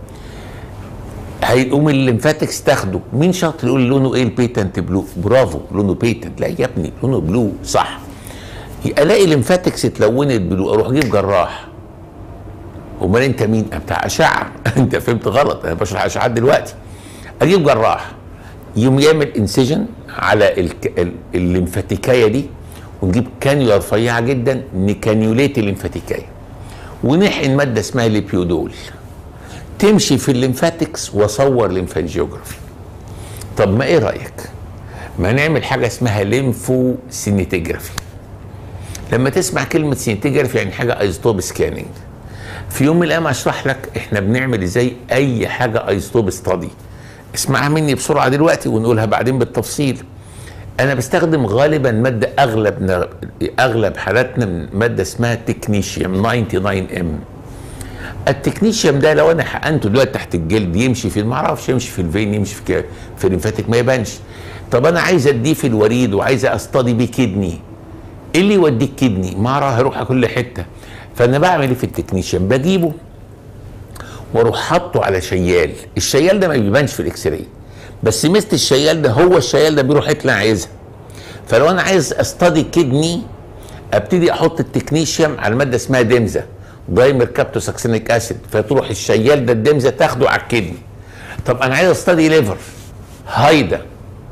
Speaker 1: هيقوم الليمفاتكس تاخده. مين شاطر يقول لونه ايه البيتنت بلو؟ برافو، لونه بيتنت. لا يا ابني لونه بلو صح. الاقي الليمفاتكس اتلونت بلو، اروح اجيب جراح. امال انت مين؟ بتاع اشعه. انت فهمت غلط، انا بشرح اشعات دلوقتي. اجيب جراح يقوم يعمل انسجن على الك... الليمفاتيكايه دي، ونجيب كانيولا رفيعه جدا نكانيوليت الليمفاتيكايه، ونحقن ماده اسمها ليبيودول تمشي في الليمفاتكس واصور ليمفانجيوجرافي. طب ما ايه رايك؟ ما نعمل حاجه اسمها ليمفو سينيتيجرافي. لما تسمع كلمه سينيتيجرافي يعني حاجه ايزوتوب سكاننج. في يوم من الايام اشرح لك احنا بنعمل ازاي اي حاجه ايزوتوب ستادي. اسمعها مني بسرعه دلوقتي ونقولها بعدين بالتفصيل. انا بستخدم غالبا ماده اغلب اغلب حالاتنا من ماده اسمها تكنيشيوم تسعة وتسعين ام. التكنيشيوم ده لو انا حقنته دلوقتي تحت الجلد يمشي في، ما اعرفش، يمشي في الفين، يمشي في في الليمفاتيك ما يبانش. طب انا عايز اديه في الوريد وعايز اصطدي بيه كدني. ايه اللي يوديك كدني؟ ما اعرف، هروح كل حته. فانا بعمل ايه في التكنيشيوم؟ بجيبه واروح حاطه على شيال. الشيال ده ما بيبانش في الاكس راي، بس ميزه الشيال ده هو الشيال ده بيروح حته انا عايزها. فلو انا عايز اصطدي كدني ابتدي احط التكنيشيوم على ماده اسمها ديمزا دايمر كابتوساكسينيك اسيد، فتروح الشيال ده الدمزه تاخده على الكدني. طب انا عايز استدي ليفر هايدا،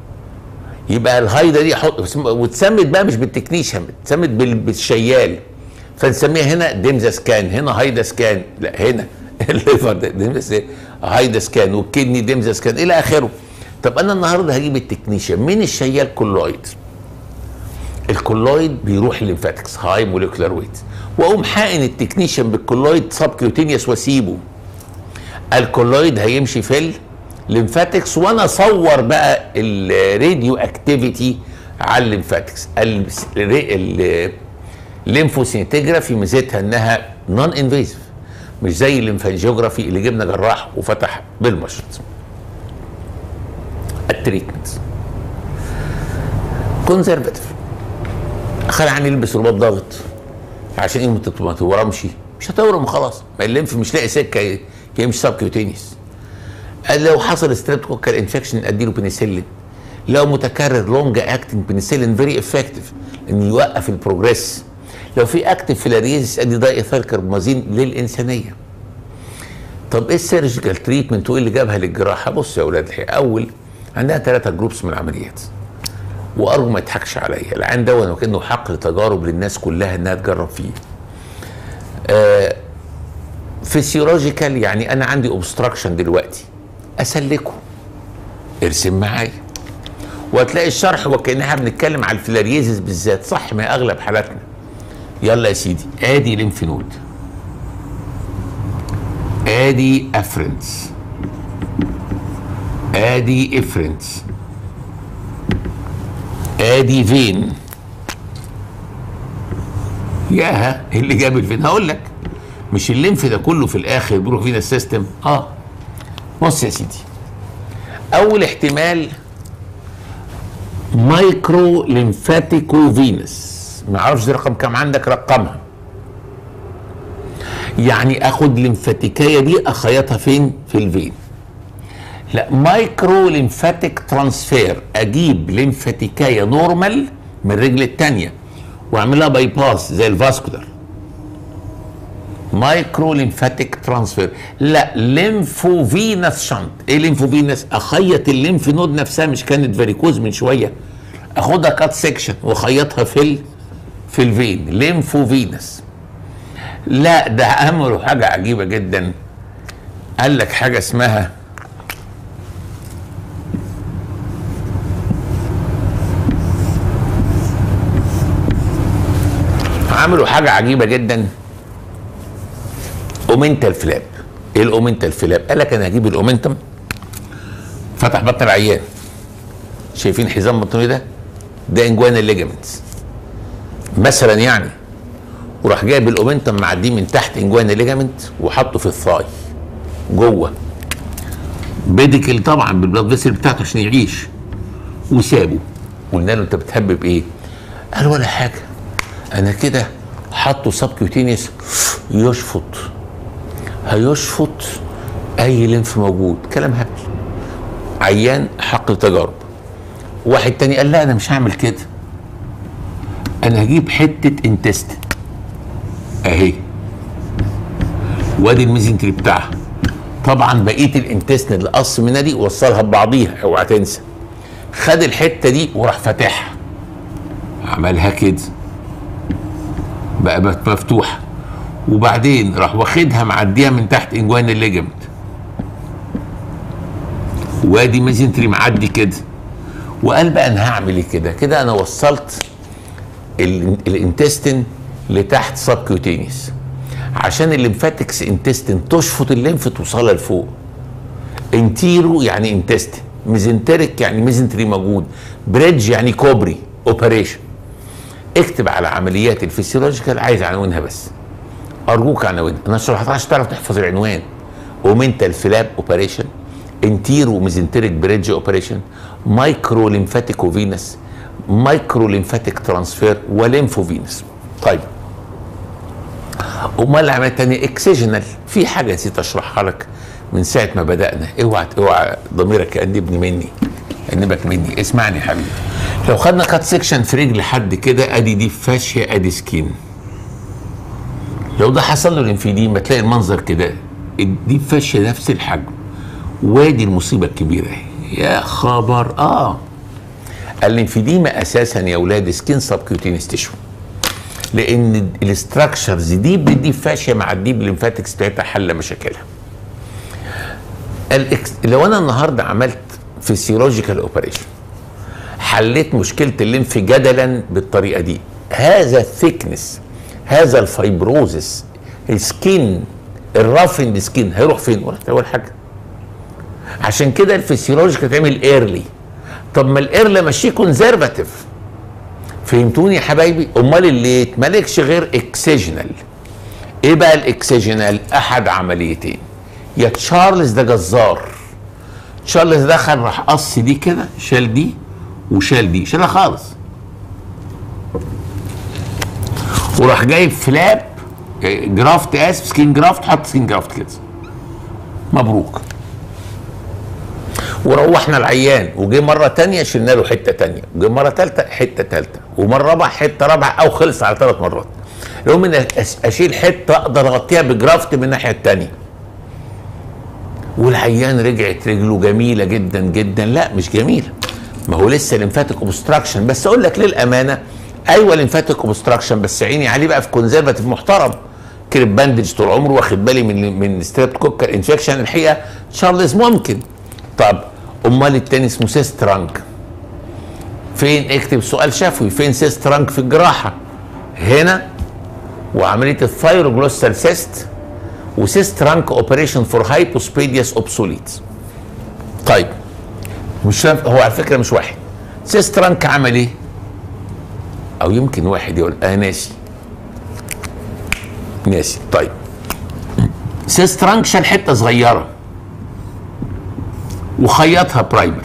Speaker 1: يبقى الهايدا دي احط، واتسمت بقى مش بالتكنيشن، اتسمت بالشيال، فنسميها هنا دمزا سكان، هنا هايدا سكان، لا هنا الليفر دمزا هايدا سكان، والكدني دمزا سكان الى اخره. طب انا النهارده هجيب التكنيشن من الشيال كولويد. الكولويد بيروح الليمفاتكس هاي موليكولار ويت، واقوم حقن التكنيشن بالكولويد سب كيوتينيوس واسيبه. الكولويد هيمشي في الليمفاتكس وانا اصور بقى الراديو اكتيفيتي على الليمفاتكس. الليمفوسينتيجرافي ميزتها انها نون انفيزيف، مش زي الليمفانجيوجرافي اللي جبنا جراح وفتح بالمشرط. التريتمنت كونزرفاتيف، خلي عني يلبس رباط ضغط عشان ايه؟ ما تورمش، مش هتورم خلاص، ما الليمف مش لاقي سكه يمشي سب كيوتينيوس. لو حصل ستريبتوكوكال انفكشن اديله بنسلين. لو متكرر لونج اكتنج بنسلين فيري افكتيف انه يوقف البروجريس. لو في اكتف فيلاريزيس ادي داي ايثايل كربمازين للانسانيه. طب ايه السيرجيكال تريتمنت وايه اللي جابها للجراحه؟ بص يا اولاد الحقيقه، اول عندنا ثلاثه جروبس من العمليات، وارجو ما يضحكش عليا، العين ده وكانه حقل تجارب للناس كلها انها تجرب فيه. آه فيسيولوجيكال، يعني انا عندي اوبستراكشن دلوقتي اسلكه، ارسم معايا وهتلاقي الشرح وكاننا بنتكلم على الفيلاريزيس بالذات، صح؟ ما اغلب حالاتنا. يلا يا سيدي، ادي ليمف نود، ادي افرنس، ادي افرنس، ادي فين. ياها ايه اللي جاب الفين؟ هقول لك، مش الليمف ده كله في الاخر بيروح فينا السيستم؟ اه بص يا سيدي، اول احتمال مايكرو ليمفاتيكو فينس، ما اعرفش دي رقم كام عندك، رقمها. يعني اخد ليمفاتيكايه دي اخيطها فين؟ في الفين. لا، مايكرو ليمفاتيك ترانسفير، اجيب ليمفاتيكايه نورمال من الرجل الثانيه واعملها باي باس زي الفاسكولار. مايكرو ليمفاتيك ترانسفير. لا، ليمفو فينس شنت. ايه ليمفو فينس؟ اخيط الليمف نود نفسها، مش كانت فاريكوز من شويه، اخدها كات سيكشن واخيطها في ال... في الفين، ليمفو فينس. لا، ده عملوا حاجه عجيبه جدا، قال لك حاجه اسمها عملوا حاجه عجيبه جدا، اومنتال فلاب. ايه الاومنتال فلاب؟ قال لك انا هجيب الاومنتم، فتح بطن العيان، شايفين حزام بطني ده؟ ده انجوانا ليجامنتس مثلا يعني، وراح جايب الاومنتم معديه من تحت انجوانا ليجامنت وحطه في الثاي جوه بيديكل طبعا بالبلاد فيسل بتاعته عشان يعيش، وسابه. قلنا له انت بتهبب ايه؟ قال ولا حاجه، انا كده حطه سبكيوتينيوس يشفط، هيشفط اي لينف موجود. كلام هبل. عيان حق تجارب. واحد تاني قال لا انا مش هعمل كده، انا هجيب حته انتستين اهي وادي الميزنتري بتاعها، طبعا بقيه الانتستين اللي قص منها دي وصلها ببعضيها، اوعى تنسى. خد الحته دي وراح فاتحها، عملها كده بقى مفتوحه، وبعدين راح واخدها معديها من تحت انجوانا الليجمنت، وادي ميزنتري معدي كده، وقال بقى انا هعمل ايه كده كده انا وصلت الانتستين لتحت سبكيوتينيوس عشان الليمفاتكس انتستين تشفط الليمف توصلها لفوق. انتيرو يعني انتستين، ميزنتريك يعني ميزنتري موجود، بريدج يعني كوبري اوبريشن. اكتب على عمليات الفسيولوجيكال، عايز عنوانها بس ارجوك عناوين، انا شرحتها عشان تعرف تحفظ العنوان. اومنتال فلاب اوبريشن، انتيرو ميزنتريك بريدج اوبريشن، مايكرو ليمفاتيكو فينس، مايكرو ليمفاتيك ترانسفير، وليمفو فينس. طيب امال العمليه الثانيه اكسجنال، في حاجه نسيت اشرحها لك من ساعه ما بدانا، اوعى اوعى ضميرك يأنبني مني، يأنبك مني. اسمعني يا حبيبي، لو خدنا كات سيكشن في رجل حد كده، ادي دي فاشيه ادي سكين، لو ده حصل له الانفيديما تلاقي المنظر كده، دي فاشيه نفس الحجم، وادي المصيبه الكبيره اهي. يا خبر اه الانفيديما اساسا يا اولاد سكين سبكيوتينيوس تيشو، لان الاستراكشرز دي بدي فاشيه مع الديب ليمفاتكس بتاعتها حل مشاكلها. لو انا النهارده عملت فيسيولوجيكال اوبريشن حليت مشكله الليمف جدلا بالطريقه دي، هذا الثيكنس، هذا الفايبروزس، السكين الرافند سكين هيروح فين؟ اول حاجه عشان كده الفسيولوجيكال تعمل ايرلي. طب ما الايرلي ماشي كونزرفاتيف، فهمتوني يا حبايبي؟ امال الليت مالكش غير اكسجنال. ايه بقى الاكسجنال؟ احد عمليتين، يا تشارلز ده جزار، تشارلز دخل راح قص دي كده، شال دي وشال دي، شالها خالص، وراح جايب فلاب جرافت، اسف سكين جرافت، حط سكين جرافت كده، مبروك. وروحنا العيان، وجه مره ثانيه شلنا له حته ثانيه، وجه مره ثالثه حته ثالثه، ومره رابعه حته رابعه، او خلص على ثلاث مرات. المهم ان اشيل حته اقدر اغطيها بجرافت من الناحيه الثانيه. والعيان رجعت رجله جميله جدا جدا. لا مش جميله، ما هو لسه ليمفاتيك اوبستراكشن، بس اقول لك للامانه ايوه ليمفاتيك اوبستراكشن، بس عيني عليه بقى في كونزرفاتيف محترم، كريب باندج طول عمره، واخد بالي من من ستريبتوكوكال انفكشن. الحقيقه تشارلز ممكن. طب امال التاني اسمه سيست ترانك، فين؟ اكتب سؤال شفوي، فين سيست ترانك في الجراحه؟ هنا، وعمليه الثايروجلوسال سيست، وسيست ترانك اوبريشن فور هايبوسبيدياس اوبسوليت. طيب مش هو على فكره مش واحد، سيست ترانك عمل ايه؟ او يمكن واحد يقول انا ناسي ناسي. طيب سيست ترانك شال حته صغيره وخيطها برايمري،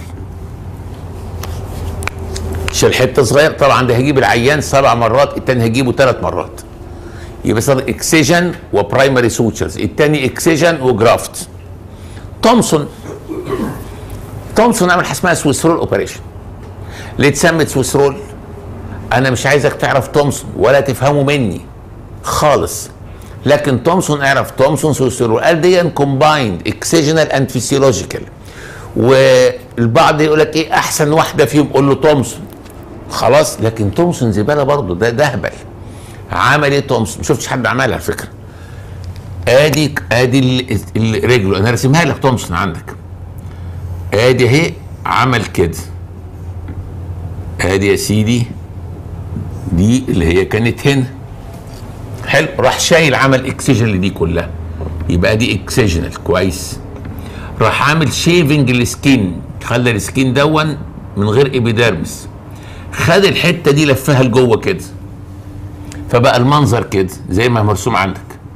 Speaker 1: شال حته صغيره، طبعا ده هيجيب العيان سبع مرات، التاني هيجيبه ثلاث مرات، يبقى صار اكسجن وبرايمري سوتشرز، التاني اكسجن وجرافت. تومسون تومسون عمل حاجه اسمها سويس رول اوبريشن. ليه اتسمت سويس رول؟ انا مش عايزك تعرف تومسون ولا تفهمه مني خالص، لكن تومسون اعرف تومسون سويس رول، قال دي كومبايند اكسجنال اند فيسيولوجيكال. والبعض يقول لك ايه احسن واحده فيهم؟ قول له تومسون خلاص. لكن تومسون زباله برضه، ده ده هبل. عمل ايه تومسون؟ ما شفتش حد عملها على فكره. ادي ادي رجله، انا راسمها لك تومسون عندك، ادي اهي، عمل كده، ادي يا سيدي دي اللي هي كانت هنا، حلو، راح شايل عمل اكسجن لدي كلها، يبقى دي اكسجنال كويس. راح عامل شيفنج السكين، خلى السكين دون من غير ايبيديرمس، خد الحته دي لفها لجوه كده، فبقى المنظر كده زي ما مرسوم عندك.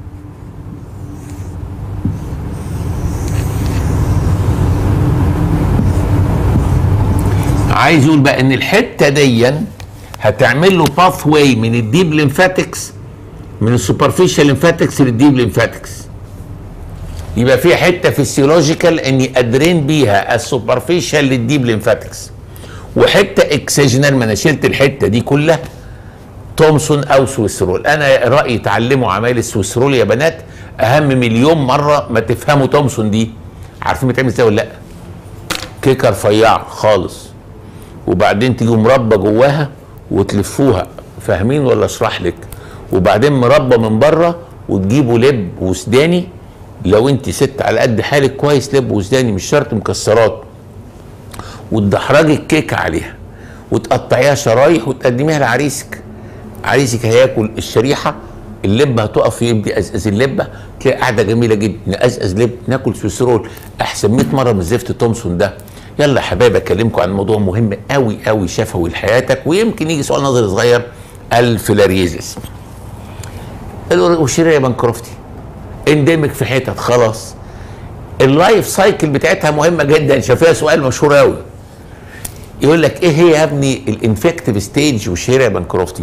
Speaker 1: عايز يقول بقى ان الحته دي هتعمل له باث واي من الديب ليمفاتكس، من السوبرفيشال ليمفاتكس للديب ليمفاتكس. يبقى في حته فيسيولوجيكال اني ادرين بيها السوبرفيشال للديب ليمفاتكس، وحته اكسجنال ما انا شلت الحته دي كلها تومسون او سويسرول. انا رايي اتعلموا عمايل السويسرول يا بنات اهم مليون مره ما تفهموا تومسون دي. عارفين بتعمل ازاي ولا لا؟ كيكه رفيعه خالص وبعدين تجيبوا مربى جواها وتلفوها، فاهمين ولا اشرح لك؟ وبعدين مربى من بره وتجيبوا لب وسداني، لو انت ست على قد حالك كويس لب وسداني مش شرط مكسرات، وتدحرجي الكيكه عليها وتقطعيها شرايح وتقدميها لعريسك. عريسك هياكل الشريحه، اللبه هتقف يبدي يقزقز اللبه، تلاقي قاعده جميله جدا، نقزقز لب ناكل سويسرول احسن مية مره من زفت تومسون ده. يلا يا حبايبي اكلمكم عن موضوع مهم قوي قوي شفوي لحياتك، ويمكن يجي سؤال نظري صغير، الفيلاريزيس. والشريره بانكروفتي اندمج في حتت خلاص. اللايف سايكل بتاعتها مهمه جدا، شايفها سؤال مشهور قوي. يقول لك ايه هي يا ابني الانفكتيف ستيج والشريره بانكروفتي؟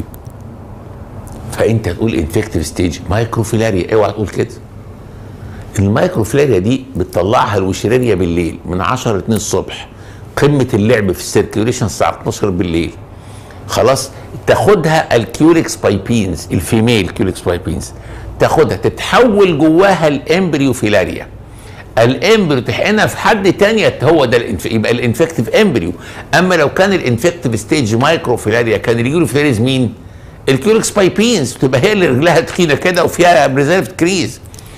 Speaker 1: فانت تقول انفكتيف ستيج مايكروفيلاريا، اوعى تقول كده. المايكروفيلاريا دي بتطلعها الوشريريا بالليل من عشرة ل اتنين الصبح، قمه اللعب في السيركيوليشن الساعه اتناشر بالليل. خلاص تاخدها الكيوريكس بايبينز، الفيميل كيوريكس بايبينز تاخدها تتحول جواها الامبريوفيلاريا. الامبريو تحقنها في حد تاني، هو ده الانف... يبقى الانفكتيف امبريو. اما لو كان الانفكتيف ستيج مايكروفيلاريا كان اللي يجيله فيلاريز مين؟ الكيوريكس بايبينز، تبقى هي اللي رجلها تخينه كده وفيها بريزيرفد كريز.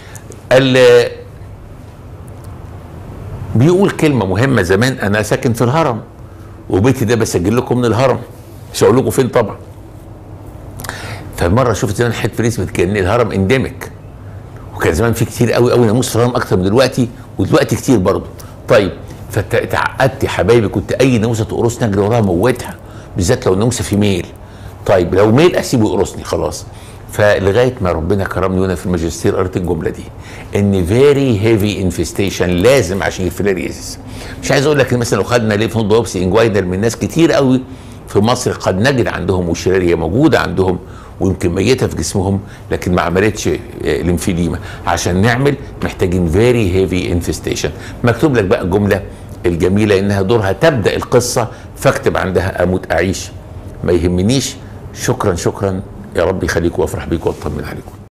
Speaker 1: ال بيقول كلمه مهمه زمان، انا ساكن في الهرم وبيتي ده بسجل لكم من الهرم، مش هقول لكم فين طبعا. فمره شفت زمان حته فريز بتكلم الهرم انديميك، وكان زمان في كتير قوي قوي ناموس في الهرم اكتر من دلوقتي، ودلوقتي كتير برضه. طيب فتعقدت يا حبايبي، كنت اي ناموسه تقرصني اجري وراها موتها، بالذات لو الناموسه في ميل. طيب لو ميل اسيبه يقرصني خلاص. فلغايه ما ربنا كرمني وانا في الماجستير قريت الجمله دي ان فيري هيفي انفستيشن لازم عشان الفيلاريزيس. مش عايز اقول لك مثلا لو خدنا ليف نود بايوبسي انجوينال من ناس كتير قوي في مصر قد نجد عندهم وشريريه موجوده عندهم ويمكن ميته في جسمهم لكن ما عملتش ليمفيديما. عشان نعمل محتاجين فيري هيفي انفستيشن. مكتوب لك بقى الجمله الجميله انها دورها تبدا القصه فاكتب عندها اموت اعيش ما يهمنيش. شكرا شكرا، يا رب يخليكم وافرح بيكم واطمن عليكم.